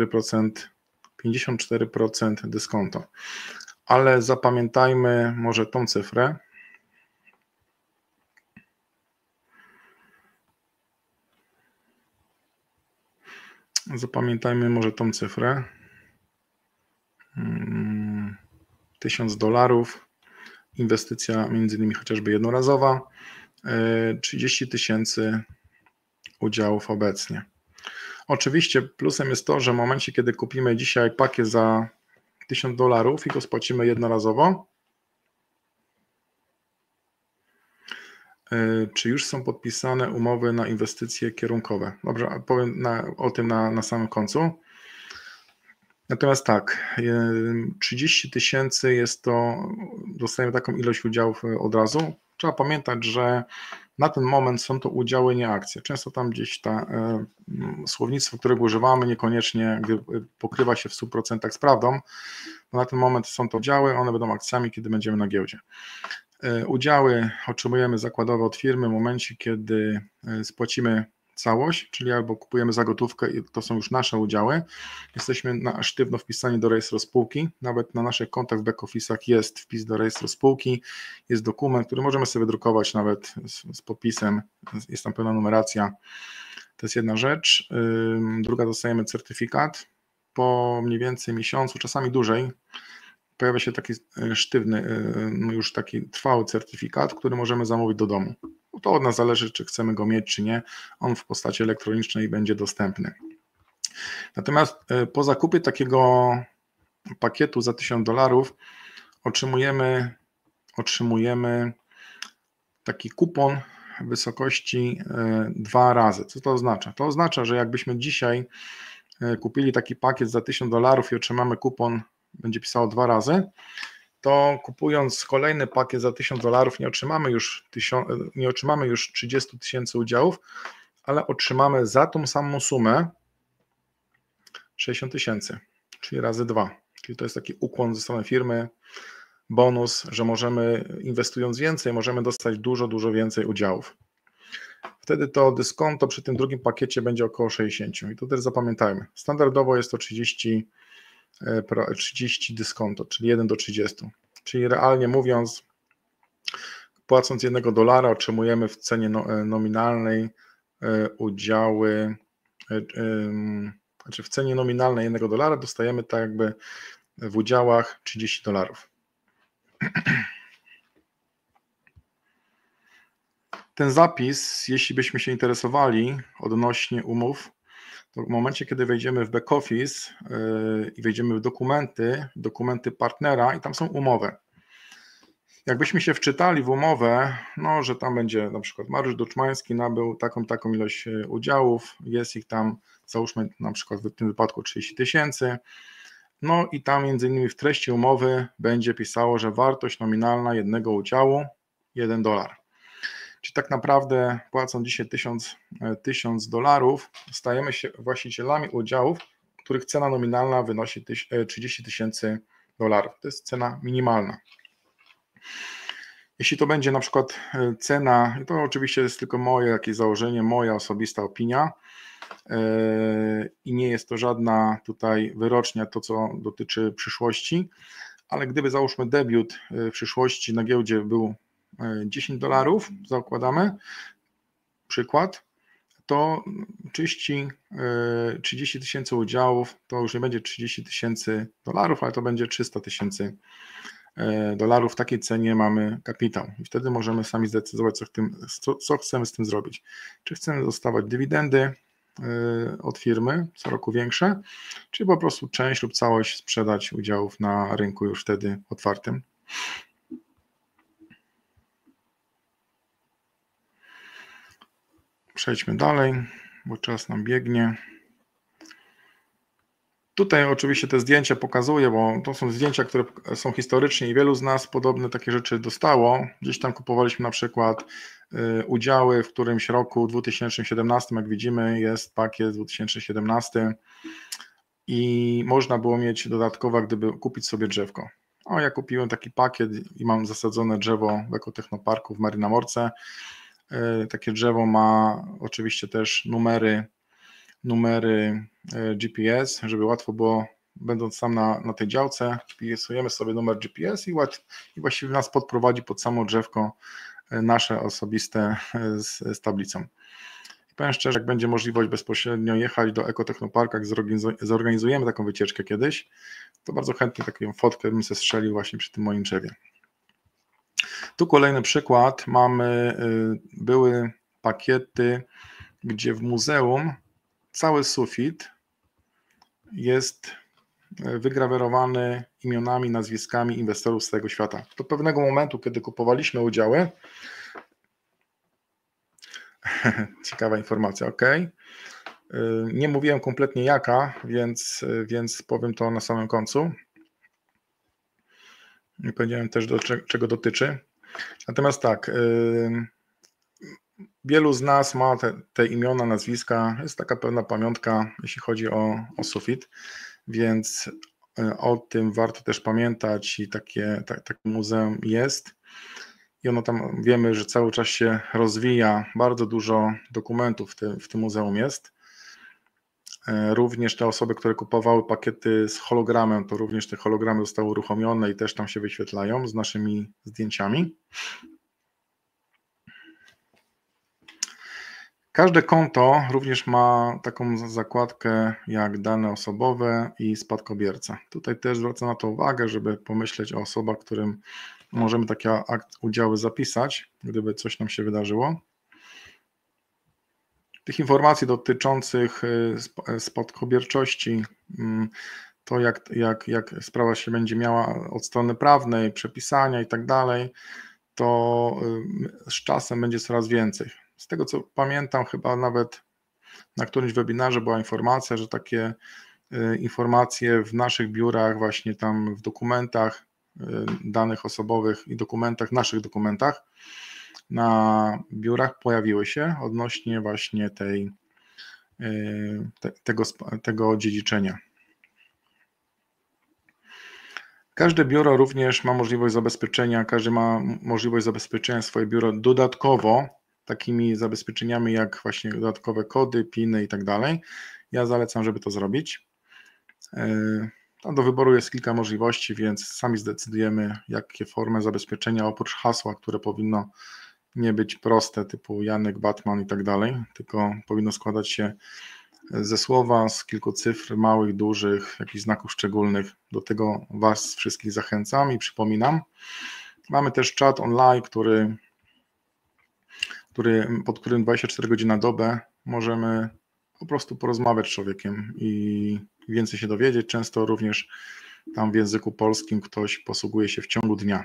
54% dyskonto. Ale zapamiętajmy może tą cyfrę. $1000, inwestycja między innymi chociażby jednorazowa, 30 tysięcy udziałów obecnie. Oczywiście plusem jest to, że w momencie, kiedy kupimy dzisiaj pakiet za $1000 i go spłacimy jednorazowo, czy już są podpisane umowy na inwestycje kierunkowe? Dobrze, powiem o tym na samym końcu. Natomiast tak, 30 tysięcy jest to, dostajemy taką ilość udziałów od razu. Trzeba pamiętać, że na ten moment są to udziały, nie akcje. Często tam gdzieś słownictwo, którego używamy, niekoniecznie pokrywa się w 100% z prawdą, bo na ten moment są to udziały, one będą akcjami, kiedy będziemy na giełdzie. Udziały otrzymujemy zakładowo od firmy w momencie, kiedy spłacimy całość, czyli albo kupujemy za gotówkę i to są już nasze udziały. Jesteśmy na sztywno wpisani do rejestru spółki. Nawet na naszych kontach w back-office'ach jest wpis do rejestru spółki, jest dokument, który możemy sobie wydrukować nawet z podpisem, jest tam pełna numeracja. To jest jedna rzecz. Druga, dostajemy certyfikat. Po mniej więcej miesiącu, czasami dłużej, pojawia się taki sztywny, już taki trwały certyfikat, który możemy zamówić do domu. To od nas zależy, czy chcemy go mieć, czy nie. On w postaci elektronicznej będzie dostępny. Natomiast po zakupie takiego pakietu za $1000 otrzymujemy taki kupon w wysokości 2 razy. Co to oznacza? To oznacza, że jakbyśmy dzisiaj kupili taki pakiet za $1000 i otrzymamy kupon, będzie pisało 2 razy, to kupując kolejny pakiet za $1000 nie otrzymamy już 30 tysięcy udziałów, ale otrzymamy za tą samą sumę 60 tysięcy, czyli razy 2. Czyli to jest taki ukłon ze strony firmy, bonus, że możemy, inwestując więcej, możemy dostać dużo więcej udziałów. Wtedy to dyskonto przy tym drugim pakiecie będzie około 60. I to też zapamiętajmy. Standardowo jest to 30 dyskonto, czyli 1 do 30. Czyli realnie mówiąc, płacąc $1 otrzymujemy w cenie nominalnej udziały, znaczy w cenie nominalnej $1 dostajemy tak jakby w udziałach $30. Ten zapis, jeśli byśmy się interesowali odnośnie umów, to w momencie, kiedy wejdziemy w back-office i wejdziemy w dokumenty partnera i tam są umowy. Jakbyśmy się wczytali w umowę, no, że tam będzie na przykład Mariusz Duczmański nabył taką ilość udziałów, jest ich tam, załóżmy na przykład w tym wypadku 30 tysięcy, no i tam między innymi w treści umowy będzie pisało, że wartość nominalna jednego udziału $1. Czyli tak naprawdę płacąc dzisiaj $1000, stajemy się właścicielami udziałów, których cena nominalna wynosi $30 000. To jest cena minimalna. Jeśli to będzie na przykład cena, to oczywiście jest tylko moje jakieś założenie, moja osobista opinia i nie jest to żadna tutaj wyrocznia, to co dotyczy przyszłości, ale gdyby załóżmy debiut w przyszłości na giełdzie był $10, zakładamy, przykład, to 30 000 udziałów to już nie będzie $30 000, ale to będzie $300 000. W takiej cenie mamy kapitał i wtedy możemy sami zdecydować, co chcemy z tym zrobić. Czy chcemy dostawać dywidendy od firmy co roku większe, czy po prostu część lub całość sprzedać udziałów na rynku już wtedy otwartym. Przejdźmy dalej, bo czas nam biegnie. Tutaj oczywiście te zdjęcia pokazuję, bo to są zdjęcia, które są historyczne i wielu z nas podobne takie rzeczy dostało. Gdzieś tam kupowaliśmy na przykład udziały w którymś roku 2017, jak widzimy jest pakiet 2017 i można było mieć dodatkowo, gdyby kupić sobie drzewko. Ja kupiłem taki pakiet i mam zasadzone drzewo w Ekotechnoparku w Marynamorce. Takie drzewo ma oczywiście też numery GPS, żeby łatwo było, będąc tam na tej działce, wpisujemy sobie numer GPS i właściwie nas podprowadzi pod samo drzewko nasze osobiste z tablicą. I powiem szczerze, jak będzie możliwość bezpośrednio jechać do Ekotechnoparku, jak zorganizujemy taką wycieczkę kiedyś, to bardzo chętnie taką fotkę bym sobie strzelił właśnie przy tym moim drzewie. Tu kolejny przykład, były pakiety, gdzie w muzeum cały sufit jest wygrawerowany imionami, nazwiskami inwestorów z całego świata. Do pewnego momentu, kiedy kupowaliśmy udziały, ciekawa informacja, ok. Nie mówiłem kompletnie jaka, więc powiem to na samym końcu. Nie powiedziałem też, czego dotyczy. Natomiast tak, wielu z nas ma te imiona, nazwiska, jest taka pewna pamiątka, jeśli chodzi o sufit, więc o tym warto też pamiętać i takie muzeum jest. I ono tam, wiemy, że cały czas się rozwija, bardzo dużo dokumentów w tym muzeum jest. Również te osoby, które kupowały pakiety z hologramem, to również te hologramy zostały uruchomione i też tam się wyświetlają z naszymi zdjęciami. Każde konto również ma taką zakładkę jak dane osobowe i spadkobierca. Tutaj też zwracam na to uwagę, żeby pomyśleć o osobach, którym możemy takie udziały zapisać, gdyby coś nam się wydarzyło. Tych informacji dotyczących spadkobierczości, to jak sprawa się będzie miała od strony prawnej, przepisania i tak dalej, to z czasem będzie coraz więcej. Z tego co pamiętam, chyba nawet na którymś webinarze była informacja, że takie informacje w naszych biurach, właśnie tam w dokumentach danych osobowych i naszych dokumentach na biurach pojawiły się odnośnie właśnie tego dziedziczenia. Każde biuro również ma możliwość zabezpieczenia, każdy ma możliwość zabezpieczenia swoje biuro dodatkowo takimi zabezpieczeniami jak właśnie dodatkowe kody, piny i tak dalej. Ja zalecam, żeby to zrobić. Tam do wyboru jest kilka możliwości, więc sami zdecydujemy, jakie formy zabezpieczenia oprócz hasła, które powinno nie być proste, typu Janek, Batman i tak dalej, tylko powinno składać się ze słowa, z kilku cyfr, małych, dużych, jakichś znaków szczególnych. Do tego Was wszystkich zachęcam i przypominam. Mamy też czat online, pod którym 24 godziny na dobę możemy po prostu porozmawiać z człowiekiem i więcej się dowiedzieć. Często również tam w języku polskim ktoś posługuje się w ciągu dnia.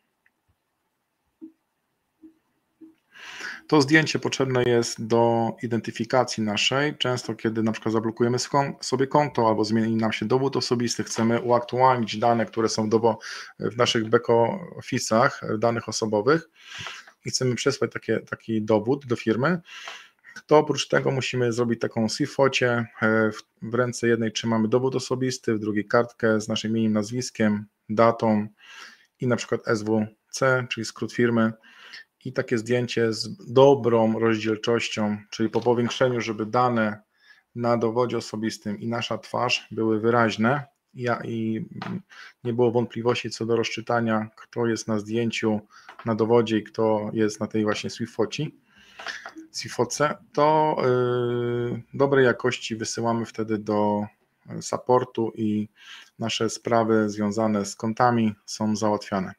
To zdjęcie potrzebne jest do identyfikacji naszej. Często, kiedy na przykład zablokujemy sobie konto albo zmieni nam się dowód osobisty, chcemy uaktualnić dane, które są w naszych back-office'ach danych osobowych, i chcemy przesłać taki dowód do firmy, to oprócz tego musimy zrobić taką SWIFT-focie. W ręce jednej trzymamy dowód osobisty, w drugiej kartkę z naszym imieniem, nazwiskiem, datą i na przykład SWC, czyli skrót firmy, i takie zdjęcie z dobrą rozdzielczością, czyli po powiększeniu, żeby dane na dowodzie osobistym i nasza twarz były wyraźne i nie było wątpliwości co do rozczytania, kto jest na zdjęciu, na dowodzie i kto jest na tej właśnie SWIFT-ce, to dobrej jakości wysyłamy wtedy do supportu i nasze sprawy związane z kontami są załatwiane.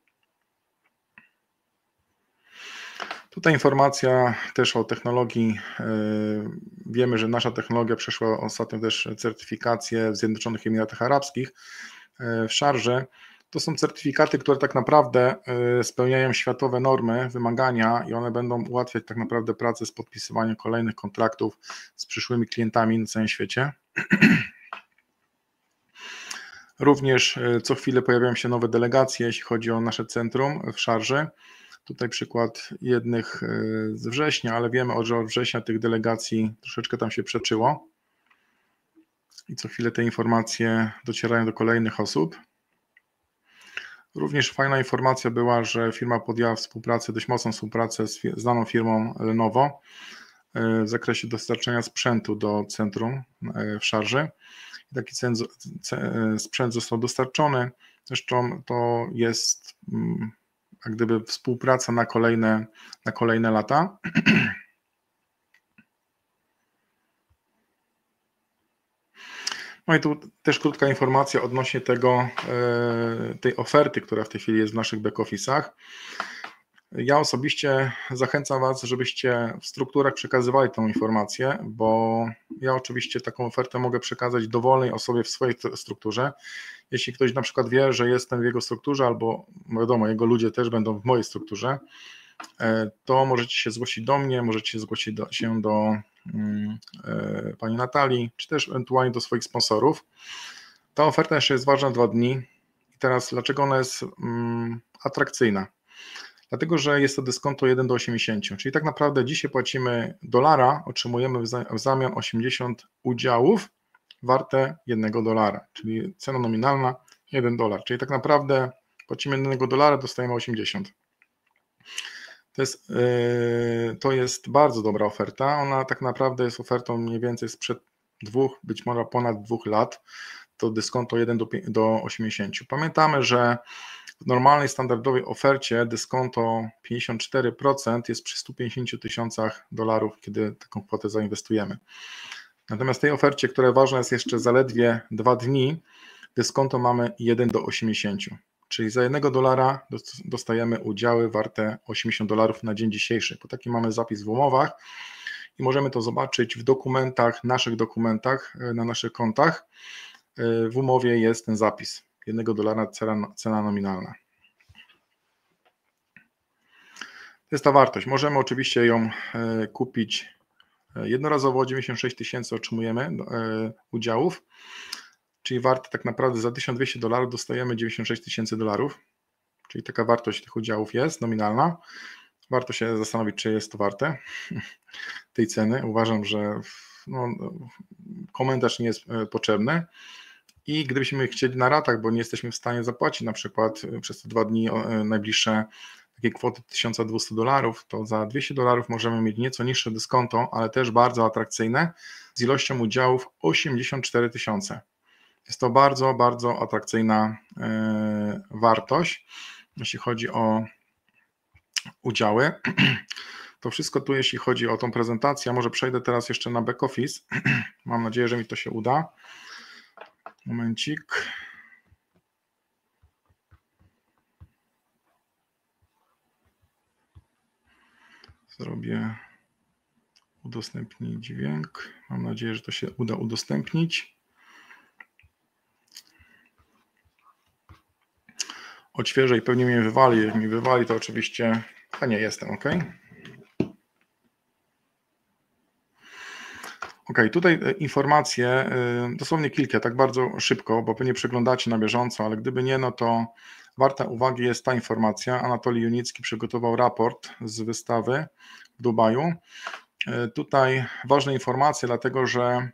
Tutaj informacja też o technologii. Wiemy, że nasza technologia przeszła ostatnio też certyfikację w Zjednoczonych Emiratach Arabskich w Szarży. To są certyfikaty, które tak naprawdę spełniają światowe normy, wymagania i one będą ułatwiać tak naprawdę pracę z podpisywaniem kolejnych kontraktów z przyszłymi klientami na całym świecie. Również co chwilę pojawiają się nowe delegacje, jeśli chodzi o nasze centrum w Szarży. Tutaj przykład jednych z września, ale wiemy, że od września tych delegacji troszeczkę tam się przeczyło i co chwilę te informacje docierają do kolejnych osób. Również fajna informacja była, że firma podjęła współpracę, dość mocną współpracę z znaną firmą Lenovo w zakresie dostarczenia sprzętu do centrum w Szarży. Taki sprzęt został dostarczony, zresztą to jest jak gdyby współpraca na kolejne lata. No i tu też krótka informacja odnośnie tej oferty, która w tej chwili jest w naszych back-office'ach. Ja osobiście zachęcam Was, żebyście w strukturach przekazywali tą informację, bo ja oczywiście taką ofertę mogę przekazać dowolnej osobie w swojej strukturze. Jeśli ktoś na przykład wie, że jestem w jego strukturze, albo wiadomo, jego ludzie też będą w mojej strukturze, to możecie się zgłosić do mnie, możecie się zgłosić się do pani Natalii, czy też ewentualnie do swoich sponsorów. Ta oferta jeszcze jest ważna 2 dni. I teraz dlaczego ona jest atrakcyjna? Dlatego, że jest to dyskonto 1:80, czyli tak naprawdę dzisiaj płacimy $, otrzymujemy w zamian 80 udziałów warte $1, czyli cena nominalna $1, czyli tak naprawdę płacimy $1, dostajemy 80. To jest bardzo dobra oferta, ona tak naprawdę jest ofertą mniej więcej sprzed 2, być może ponad 2 lat, to dyskonto 1:80. Pamiętamy, że w normalnej, standardowej ofercie dyskonto 54% jest przy $150,000, kiedy taką kwotę zainwestujemy. Natomiast w tej ofercie, która ważna jest jeszcze zaledwie 2 dni, dyskonto mamy 1:80, czyli za $1 dostajemy udziały warte $80 na dzień dzisiejszy, bo taki mamy zapis w umowach i możemy to zobaczyć w dokumentach, naszych dokumentach, na naszych kontach. W umowie jest ten zapis. $1 cena nominalna. To jest ta wartość. Możemy oczywiście ją kupić jednorazowo, 96 000 otrzymujemy udziałów, czyli warte tak naprawdę za $1200 dostajemy $96 000, czyli taka wartość tych udziałów jest nominalna. Warto się zastanowić, czy jest to warte tej ceny. Uważam, że komentarz nie jest potrzebny. I gdybyśmy chcieli na ratach, bo nie jesteśmy w stanie zapłacić na przykład przez te 2 dni najbliższe takiej kwoty $1200, to za $200 możemy mieć nieco niższe dyskonto, ale też bardzo atrakcyjne, z ilością udziałów 84 000. Jest to bardzo, bardzo atrakcyjna wartość, jeśli chodzi o udziały. To wszystko tu, jeśli chodzi o tą prezentację. Może przejdę teraz jeszcze na back office. Mam nadzieję, że mi to się uda. Momencik. Zrobię udostępnić dźwięk. Mam nadzieję, że to się uda udostępnić. Odświeżę i pewnie mnie wywali. Jak mi wywali, to oczywiście... A nie, jestem, ok. Ok, tutaj informacje, dosłownie kilka, tak bardzo szybko, bo wy nie przeglądacie na bieżąco, ale gdyby nie, no to Warta uwagi jest ta informacja. Anatolij Junicki przygotował raport z wystawy w Dubaju. Tutaj ważne informacje, dlatego że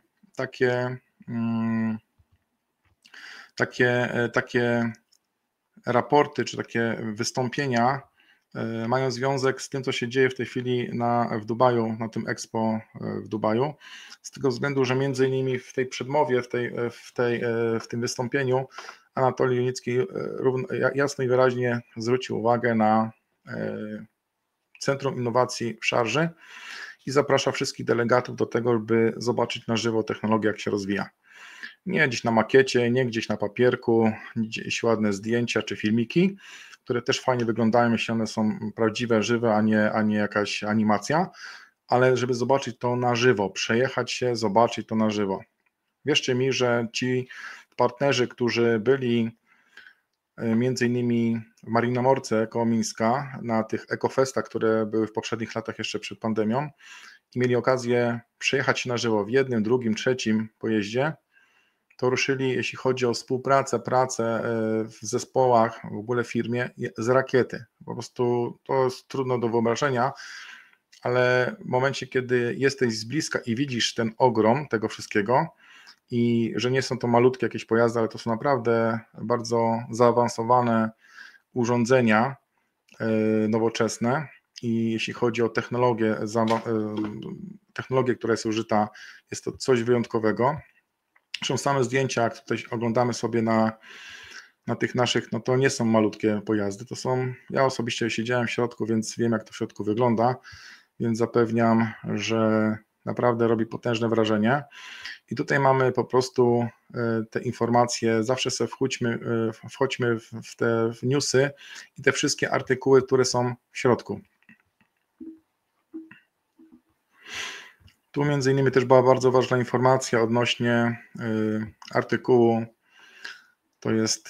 takie raporty czy takie wystąpienia mają związek z tym, co się dzieje w tej chwili w Dubaju, na tym Expo w Dubaju, z tego względu, że między innymi w tej przedmowie, w tym wystąpieniu Anatolij Junicki jasno i wyraźnie zwrócił uwagę na Centrum Innowacji w Szarży i zaprasza wszystkich delegatów do tego, by zobaczyć na żywo technologię, jak się rozwija. Nie gdzieś na makiecie, nie gdzieś na papierku, gdzieś ładne zdjęcia czy filmiki, które też fajnie wyglądają, jeśli one są prawdziwe, żywe, a nie jakaś animacja, ale żeby zobaczyć to na żywo, przejechać się, zobaczyć to na żywo. Wierzcie mi, że ci partnerzy, którzy byli między innymi w Marinomorce koło Mińska na tych ekofestach, które były w poprzednich latach jeszcze przed pandemią i mieli okazję przejechać się na żywo w jednym, drugim, trzecim pojeździe, to ruszyli, jeśli chodzi o współpracę, pracę w zespołach, w ogóle w firmie, z rakiety. Po prostu to jest trudno do wyobrażenia, ale w momencie, kiedy jesteś z bliska i widzisz ten ogrom tego wszystkiego i że nie są to malutkie jakieś pojazdy, ale to są naprawdę bardzo zaawansowane urządzenia nowoczesne i jeśli chodzi o technologię, która jest użyta, jest to coś wyjątkowego. Zresztą same zdjęcia, jak tutaj oglądamy sobie na tych naszych, no to nie są malutkie pojazdy, to są, ja osobiście siedziałem w środku, więc wiem, jak to w środku wygląda, więc zapewniam, że naprawdę robi potężne wrażenie. I tutaj mamy po prostu te informacje, zawsze sobie wchodźmy w te newsy i te wszystkie artykuły, które są w środku. Tu między innymi też była bardzo ważna informacja odnośnie artykułu, to jest,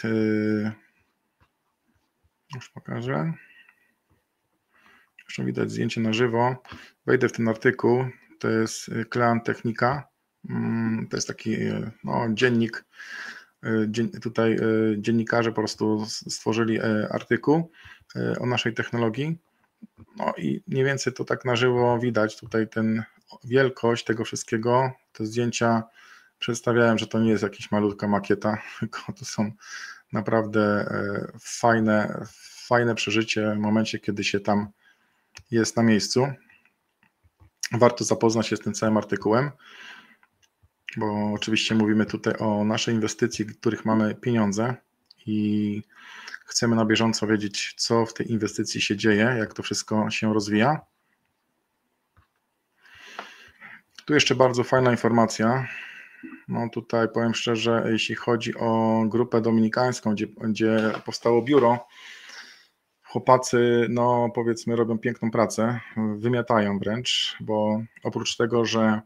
już pokażę, zresztą widać zdjęcie na żywo, wejdę w ten artykuł, to jest Klean Technika, to jest taki dziennik, tutaj dziennikarze po prostu stworzyli artykuł o naszej technologii, no i mniej więcej to tak na żywo widać tutaj wielkość tego wszystkiego, te zdjęcia przedstawiałem, że to nie jest jakaś malutka makieta, tylko to są naprawdę fajne przeżycie w momencie, kiedy się tam jest na miejscu. Warto zapoznać się z tym całym artykułem, bo oczywiście mówimy tutaj o naszej inwestycji, w których mamy pieniądze i chcemy na bieżąco wiedzieć, co w tej inwestycji się dzieje, jak to wszystko się rozwija. Tu jeszcze bardzo fajna informacja. No tutaj powiem szczerze, jeśli chodzi o grupę dominikańską, gdzie powstało biuro, chłopacy, no powiedzmy, robią piękną pracę, wymiatają wręcz, bo oprócz tego,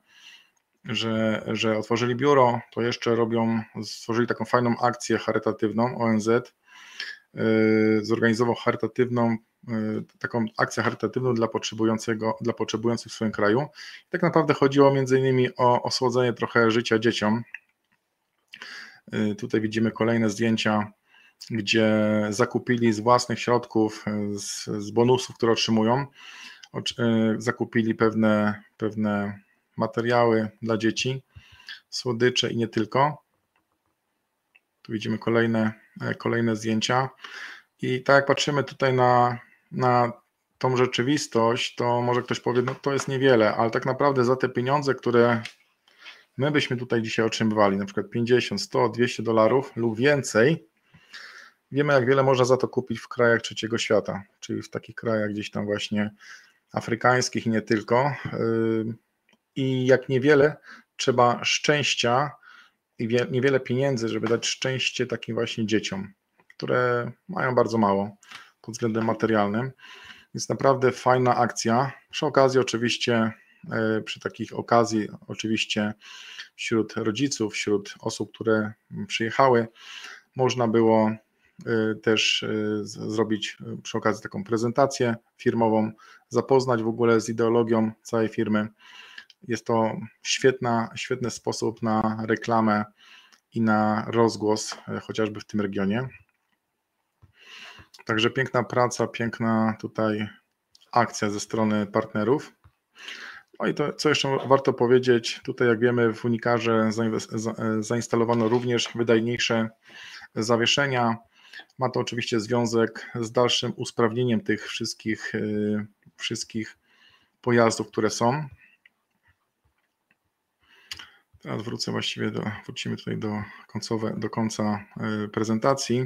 że otworzyli biuro, to jeszcze stworzyli taką fajną akcję charytatywną, ONZ, zorganizował taką akcję charytatywną dla potrzebujących w swoim kraju. I tak naprawdę chodziło między innymi o osłodzenie trochę życia dzieciom. Tutaj widzimy kolejne zdjęcia, gdzie zakupili z własnych środków, z bonusów, które otrzymują, zakupili pewne materiały dla dzieci, słodycze i nie tylko. Tu widzimy kolejne zdjęcia. I tak jak patrzymy tutaj na tą rzeczywistość, to może ktoś powie, no to jest niewiele, ale tak naprawdę za te pieniądze, które my byśmy tutaj dzisiaj otrzymywali, na przykład 50, 100, 200 dolarów lub więcej, wiemy, jak wiele można za to kupić w krajach trzeciego świata, czyli w takich krajach gdzieś tam właśnie afrykańskich i nie tylko. I jak niewiele trzeba szczęścia i niewiele pieniędzy, żeby dać szczęście takim właśnie dzieciom, które mają bardzo mało pod względem materialnym. Jest naprawdę fajna akcja. Przy okazji oczywiście, przy takich okazji oczywiście wśród rodziców, wśród osób, które przyjechały, można było też zrobić przy okazji taką prezentację firmową, zapoznać w ogóle z ideologią całej firmy. Jest to świetny sposób na reklamę i na rozgłos chociażby w tym regionie. Także piękna praca, piękna tutaj akcja ze strony partnerów. No i to, co jeszcze warto powiedzieć, tutaj jak wiemy w Unikarze zainstalowano również wydajniejsze zawieszenia. Ma to oczywiście związek z dalszym usprawnieniem tych wszystkich pojazdów, które są. Teraz wrócimy tutaj do końca prezentacji.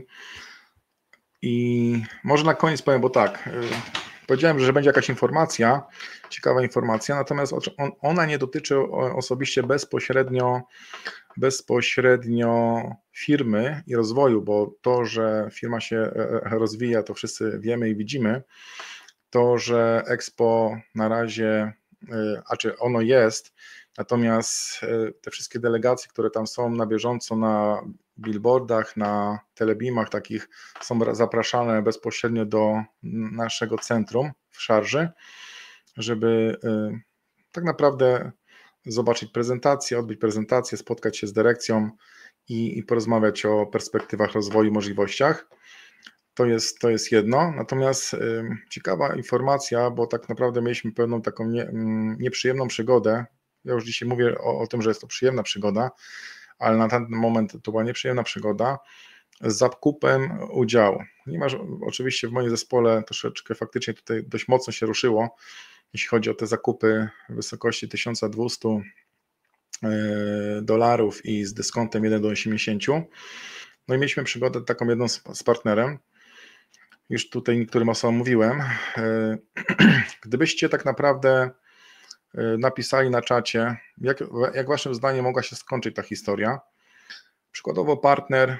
I może na koniec powiem, bo tak, powiedziałem, że będzie jakaś informacja, ciekawa informacja, natomiast ona nie dotyczy osobiście bezpośrednio firmy i rozwoju, bo to, że firma się rozwija, to wszyscy wiemy i widzimy. To, że Expo na razie, ono jest, natomiast te wszystkie delegacje, które tam są na bieżąco na billboardach, na telebimach takich, są zapraszane bezpośrednio do naszego centrum w Szarży, żeby tak naprawdę zobaczyć prezentację, odbyć prezentację, spotkać się z dyrekcją i porozmawiać o perspektywach rozwoju, możliwościach. To jest jedno, natomiast ciekawa informacja, bo tak naprawdę mieliśmy pewną taką nieprzyjemną przygodę. Ja już dzisiaj mówię o tym, że jest to przyjemna przygoda, ale na ten moment to była nieprzyjemna przygoda z zakupem udziału. Ponieważ oczywiście w moim zespole troszeczkę faktycznie tutaj dość mocno się ruszyło, jeśli chodzi o te zakupy w wysokości $1200 i z dyskontem 1:80. No i mieliśmy przygodę taką jedną z partnerem. Już tutaj niektórym osobom mówiłem. Gdybyście tak naprawdę napisali na czacie, jak waszym zdaniem mogła się skończyć ta historia. Przykładowo partner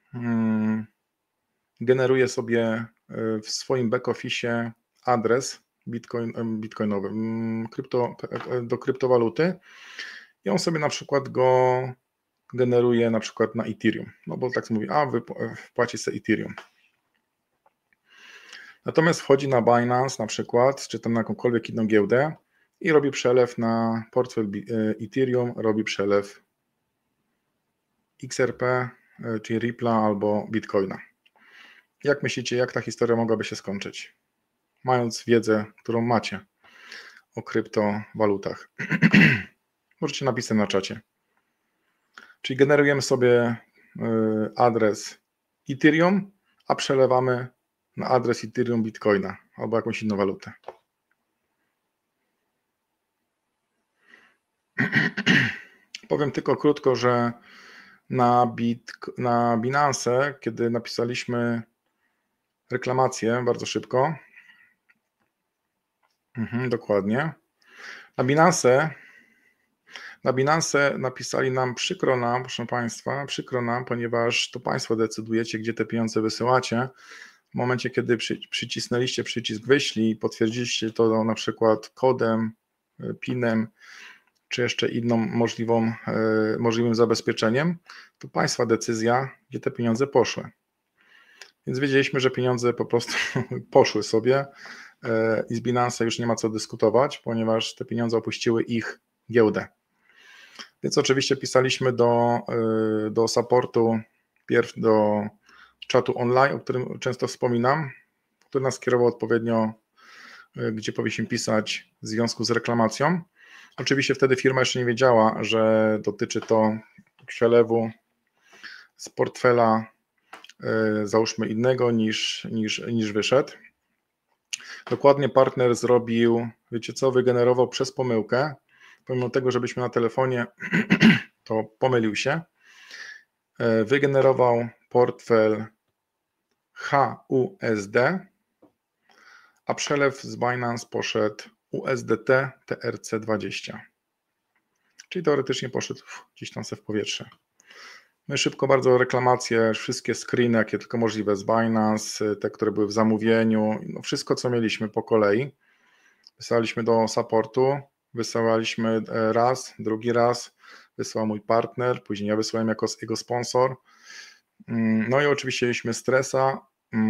generuje sobie w swoim back-office adres bitcoinowy do kryptowaluty i on sobie na przykład go generuje na przykład na Ethereum, no bo tak mówi, wpłaci sobie Ethereum. Natomiast wchodzi na Binance na przykład, czy tam na jakąkolwiek inną giełdę i robi przelew na portfel Ethereum, robi przelew XRP, czyli Ripple'a albo Bitcoina. Jak myślicie, jak ta historia mogłaby się skończyć? Mając wiedzę, którą macie o kryptowalutach. Możecie napisać na czacie. Czyli generujemy sobie adres Ethereum, a przelewamy na adres Ethereum Bitcoina albo jakąś inną walutę. Powiem tylko krótko, że na Binance, kiedy napisaliśmy reklamację bardzo szybko, dokładnie, na Binance napisali nam, proszę Państwa, ponieważ to Państwo decydujecie, gdzie te pieniądze wysyłacie. W momencie, kiedy przycisnęliście przycisk wyślij i potwierdziliście to na przykład kodem, PIN-em, czy jeszcze inną możliwym zabezpieczeniem, to Państwa decyzja, gdzie te pieniądze poszły. Więc wiedzieliśmy, że pieniądze po prostu poszły sobie i z Binance już nie ma co dyskutować, ponieważ te pieniądze opuściły ich giełdę. Więc oczywiście pisaliśmy do supportu, pierw do czatu online, o którym często wspominam, który nas kierował odpowiednio, gdzie powinniśmy pisać w związku z reklamacją. Oczywiście wtedy firma jeszcze nie wiedziała, że dotyczy to przelewu z portfela, załóżmy innego niż wyszedł. Dokładnie partner zrobił, wiecie co, wygenerował przez pomyłkę, pomimo tego, żebyśmy na telefonie, to pomylił się, wygenerował portfel HUSD, a przelew z Binance poszedł USDT TRC20. Czyli teoretycznie poszedł gdzieś tam w powietrze. My szybko bardzo reklamacje, wszystkie screeny, jakie tylko możliwe z Binance, te, które były w zamówieniu, no wszystko, co mieliśmy po kolei. Wysyłaliśmy do supportu, wysyłaliśmy raz, drugi raz, wysłał mój partner, później ja wysłałem jako jego sponsor. No i oczywiście mieliśmy stresa.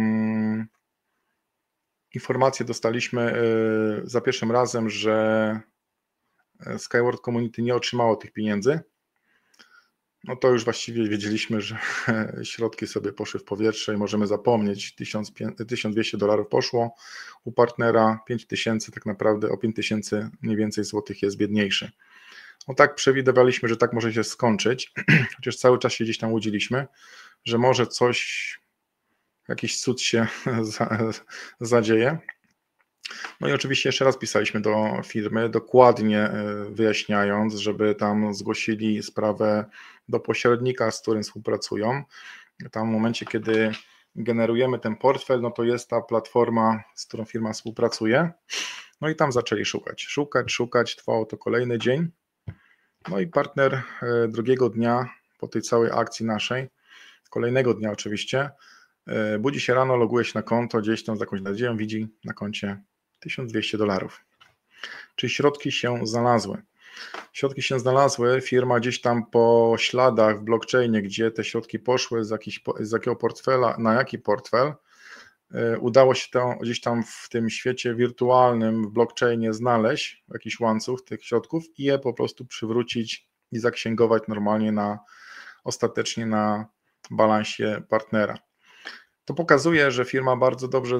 Informację dostaliśmy za pierwszym razem, że Skyward Community nie otrzymało tych pieniędzy. no to już właściwie wiedzieliśmy, że środki sobie poszły w powietrze i możemy zapomnieć. $1200 poszło u partnera, 5000 tak naprawdę, o 5000 mniej więcej złotych jest biedniejszy. No tak przewidywaliśmy, że tak może się skończyć, chociaż cały czas się gdzieś tam łudziliśmy, że może coś, jakiś cud się zadzieje. No i oczywiście jeszcze raz pisaliśmy do firmy, dokładnie wyjaśniając, żeby tam zgłosili sprawę do pośrednika, z którym współpracują. Tam w momencie, kiedy generujemy ten portfel, no to jest ta platforma, z którą firma współpracuje. No i tam zaczęli szukać, trwało to kolejny dzień. No i partner drugiego dnia po tej całej akcji naszej, kolejnego dnia oczywiście, budzi się rano, loguje się na konto, gdzieś tam z jakąś nadzieją widzi na koncie $1200. Czyli środki się znalazły. Firma gdzieś tam po śladach w blockchainie, gdzie te środki poszły, z jakiego portfela, na jaki portfel, udało się to gdzieś tam w tym świecie wirtualnym, w blockchainie znaleźć jakiś łańcuch tych środków i je po prostu przywrócić i zaksięgować normalnie ostatecznie na balansie partnera. To pokazuje, że firma bardzo dobrze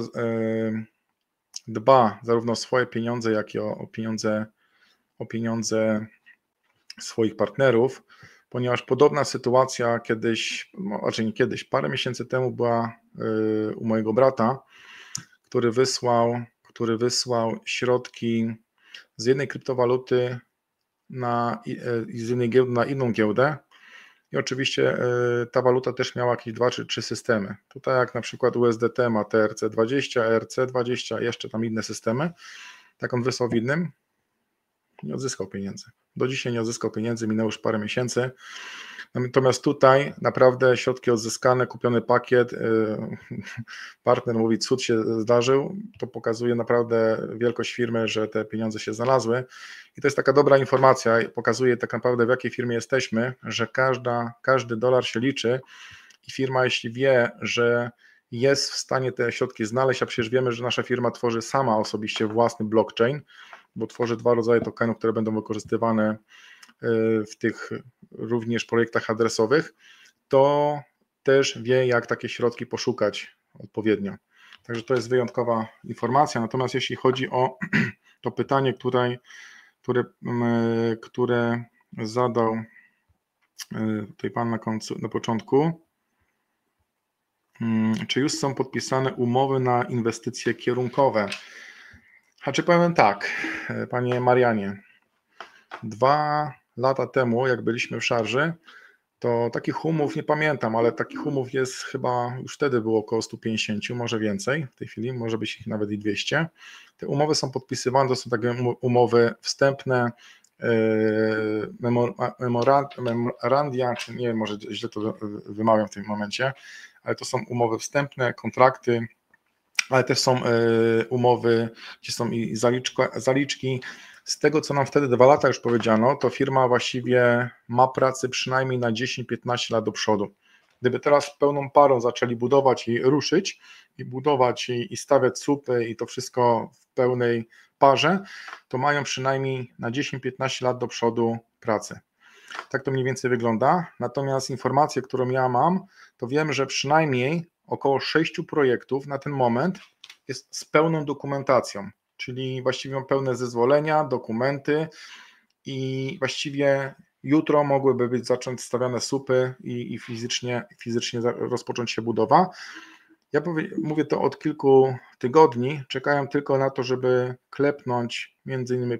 dba zarówno o swoje pieniądze, jak i o pieniądze swoich partnerów, ponieważ podobna sytuacja kiedyś, znaczy nie kiedyś, parę miesięcy temu była u mojego brata, który wysłał środki z jednej kryptowaluty z jednej giełdy na inną giełdę i oczywiście ta waluta też miała jakieś 2 czy 3 systemy. Tutaj jak na przykład USDT ma TRC20, ERC20, jeszcze tam inne systemy, tak on wysłał w innym, nie odzyskał pieniędzy. Do dzisiaj nie odzyskał pieniędzy, minęło już parę miesięcy. Natomiast tutaj naprawdę środki odzyskane, kupiony pakiet, partner mówi, cud się zdarzył, to pokazuje naprawdę wielkość firmy, że te pieniądze się znalazły i to jest taka dobra informacja, pokazuje tak naprawdę w jakiej firmie jesteśmy, że każdy dolar się liczy i firma jeśli wie, że jest w stanie te środki znaleźć, a przecież wiemy, że nasza firma tworzy sama osobiście własny blockchain, bo tworzy 2 rodzaje tokenów, które będą wykorzystywane w tych również projektach adresowych, to też wie, jak takie środki poszukać odpowiednio. Także to jest wyjątkowa informacja. Natomiast jeśli chodzi o to pytanie, które zadał tutaj Pan na początku, czy już są podpisane umowy na inwestycje kierunkowe? A czy powiem tak, Panie Marianie, 2 lata temu, jak byliśmy w szarży, to takich umów nie pamiętam, ale takich umów jest chyba, już wtedy było około 150, może więcej, w tej chwili może być ich nawet i 200. Te umowy są podpisywane, to są takie umowy wstępne, memorandia, czy nie wiem, może źle to wymawiam w tym momencie, ale to są umowy wstępne, kontrakty, ale też są umowy, gdzie są i zaliczki. Z tego, co nam wtedy 2 lata już powiedziano, to firma właściwie ma pracy przynajmniej na 10-15 lat do przodu. Gdyby teraz pełną parą zaczęli budować i ruszyć, i budować i stawiać słupy i to wszystko w pełnej parze, to mają przynajmniej na 10-15 lat do przodu pracy. Tak to mniej więcej wygląda. Natomiast informację, którą ja mam, to wiem, że przynajmniej około 6 projektów na ten moment jest z pełną dokumentacją, czyli właściwie mam pełne zezwolenia, dokumenty i właściwie jutro mogłyby być zacząć stawiane słupy i fizycznie rozpocząć się budowa. Ja mówię to od kilku tygodni, czekają tylko na to, żeby klepnąć między innymi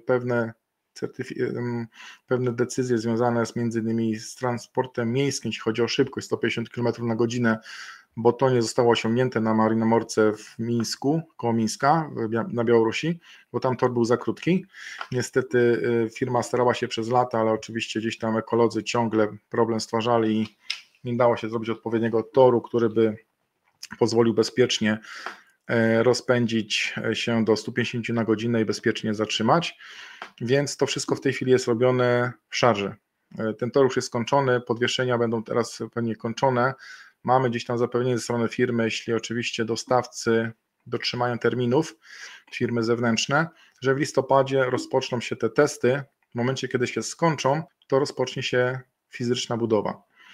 pewne decyzje związane między innymi z transportem miejskim, jeśli chodzi o szybkość 150 km na godzinę, bo to nie zostało osiągnięte na Marynomorce w Mińsku, koło Mińska na Białorusi, bo tam tor był za krótki. Niestety firma starała się przez lata, ale oczywiście gdzieś tam ekolodzy ciągle problem stwarzali i nie dało się zrobić odpowiedniego toru, który by pozwolił bezpiecznie rozpędzić się do 150 na godzinę i bezpiecznie zatrzymać, więc to wszystko w tej chwili jest robione w szarży. Ten tor już jest skończony, podwieszenia będą teraz pewnie kończone, mamy gdzieś tam zapewnienie ze strony firmy, jeśli oczywiście dostawcy dotrzymają terminów, firmy zewnętrzne, że w listopadzie rozpoczną się te testy, w momencie kiedy się skończą, to rozpocznie się fizyczna budowa.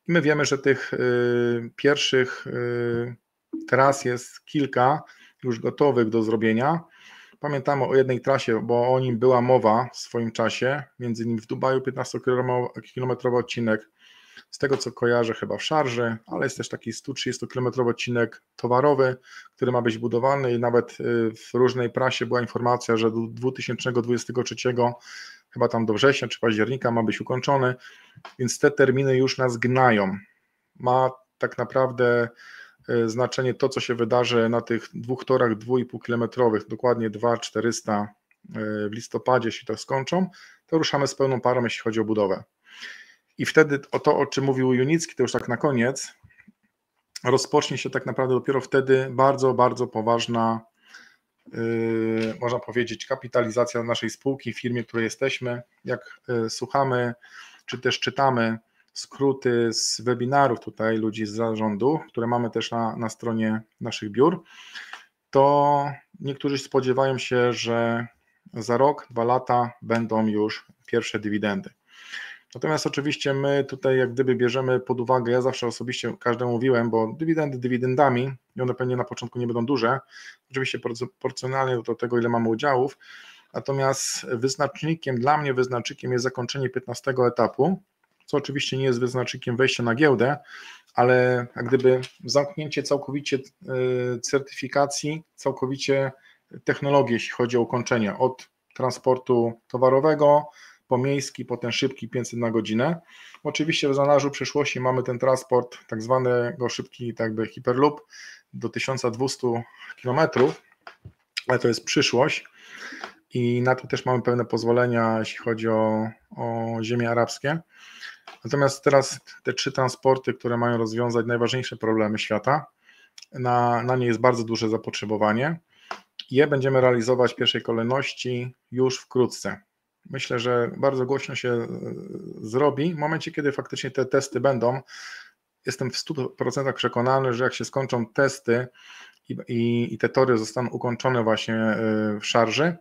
My wiemy, że tych pierwszych tras jest kilka już gotowych do zrobienia. Pamiętamy o jednej trasie, bo o nim była mowa w swoim czasie, między innymi w Dubaju 15-kilometrowy odcinek, z tego co kojarzę chyba w Szarży, ale jest też taki 130-kilometrowy odcinek towarowy, który ma być budowany i nawet w różnej prasie była informacja, że do 2023 chyba tam do września czy października ma być ukończony, więc te terminy już nas gnają. Ma tak naprawdę znaczenie to, co się wydarzy na tych dwóch torach 2,5-kilometrowych, dokładnie 2,400 w listopadzie, jeśli to skończą, to ruszamy z pełną parą, jeśli chodzi o budowę. I wtedy o to, o czym mówił Junicki, to już tak na koniec, rozpocznie się tak naprawdę dopiero wtedy bardzo, bardzo poważna, można powiedzieć, kapitalizacja naszej spółki, firmie, w której jesteśmy. Jak słuchamy, czy też czytamy skróty z webinarów tutaj ludzi z zarządu, które mamy też na stronie naszych biur, to niektórzy spodziewają się, że za rok, 2 lata będą już pierwsze dywidendy. Natomiast oczywiście my tutaj jak gdyby bierzemy pod uwagę, ja zawsze osobiście każdemu mówiłem, bo dywidendy dywidendami i one pewnie na początku nie będą duże, oczywiście proporcjonalnie do tego, ile mamy udziałów, natomiast dla mnie wyznacznikiem jest zakończenie 15 etapu, co oczywiście nie jest wyznacznikiem wejścia na giełdę, ale jak gdyby zamknięcie całkowicie certyfikacji, całkowicie technologii, jeśli chodzi o ukończenie od transportu towarowego, po miejski, potem szybki 500 na godzinę. Oczywiście w zanadrzu przyszłości mamy ten transport tak zwanego szybki tak jakby Hyperloop do 1200 km, ale to jest przyszłość i na to też mamy pewne pozwolenia, jeśli chodzi o ziemie arabskie. Natomiast teraz te 3 transporty, które mają rozwiązać najważniejsze problemy świata, na nie jest bardzo duże zapotrzebowanie. Je będziemy realizować w pierwszej kolejności już wkrótce. Myślę, że bardzo głośno się zrobi w momencie, kiedy faktycznie te testy będą. Jestem w 100% przekonany, że jak się skończą testy i te tory zostaną ukończone właśnie w Szarży,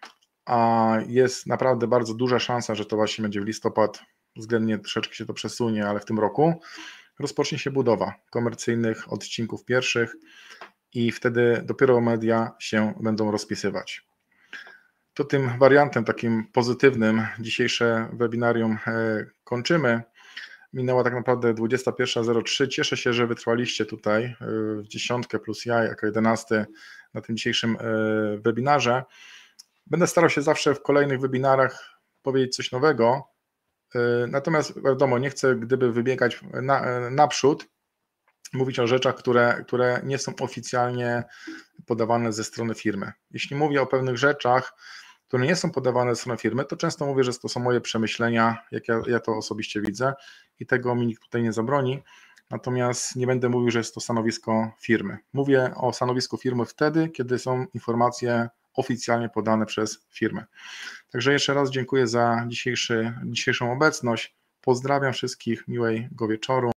a jest naprawdę bardzo duża szansa, że to właśnie będzie w listopad, względnie troszeczkę się to przesunie, ale w tym roku rozpocznie się budowa komercyjnych odcinków pierwszych i wtedy dopiero media się będą rozpisywać. To tym wariantem takim pozytywnym dzisiejsze webinarium kończymy. Minęła tak naprawdę 21:03. Cieszę się, że wytrwaliście tutaj w 10 plus ja jako 11 na tym dzisiejszym webinarze. Będę starał się zawsze w kolejnych webinarach powiedzieć coś nowego, natomiast wiadomo, nie chcę gdyby wybiegać naprzód, mówić o rzeczach, które nie są oficjalnie podawane ze strony firmy. Jeśli mówię o pewnych rzeczach, które nie są podawane ze strony firmy, to często mówię, że to są moje przemyślenia, jak ja to osobiście widzę i tego mi nikt tutaj nie zabroni, natomiast nie będę mówił, że jest to stanowisko firmy. Mówię o stanowisku firmy wtedy, kiedy są informacje oficjalnie podane przez firmę. Także jeszcze raz dziękuję za dzisiejszą obecność, pozdrawiam wszystkich, miłego wieczoru.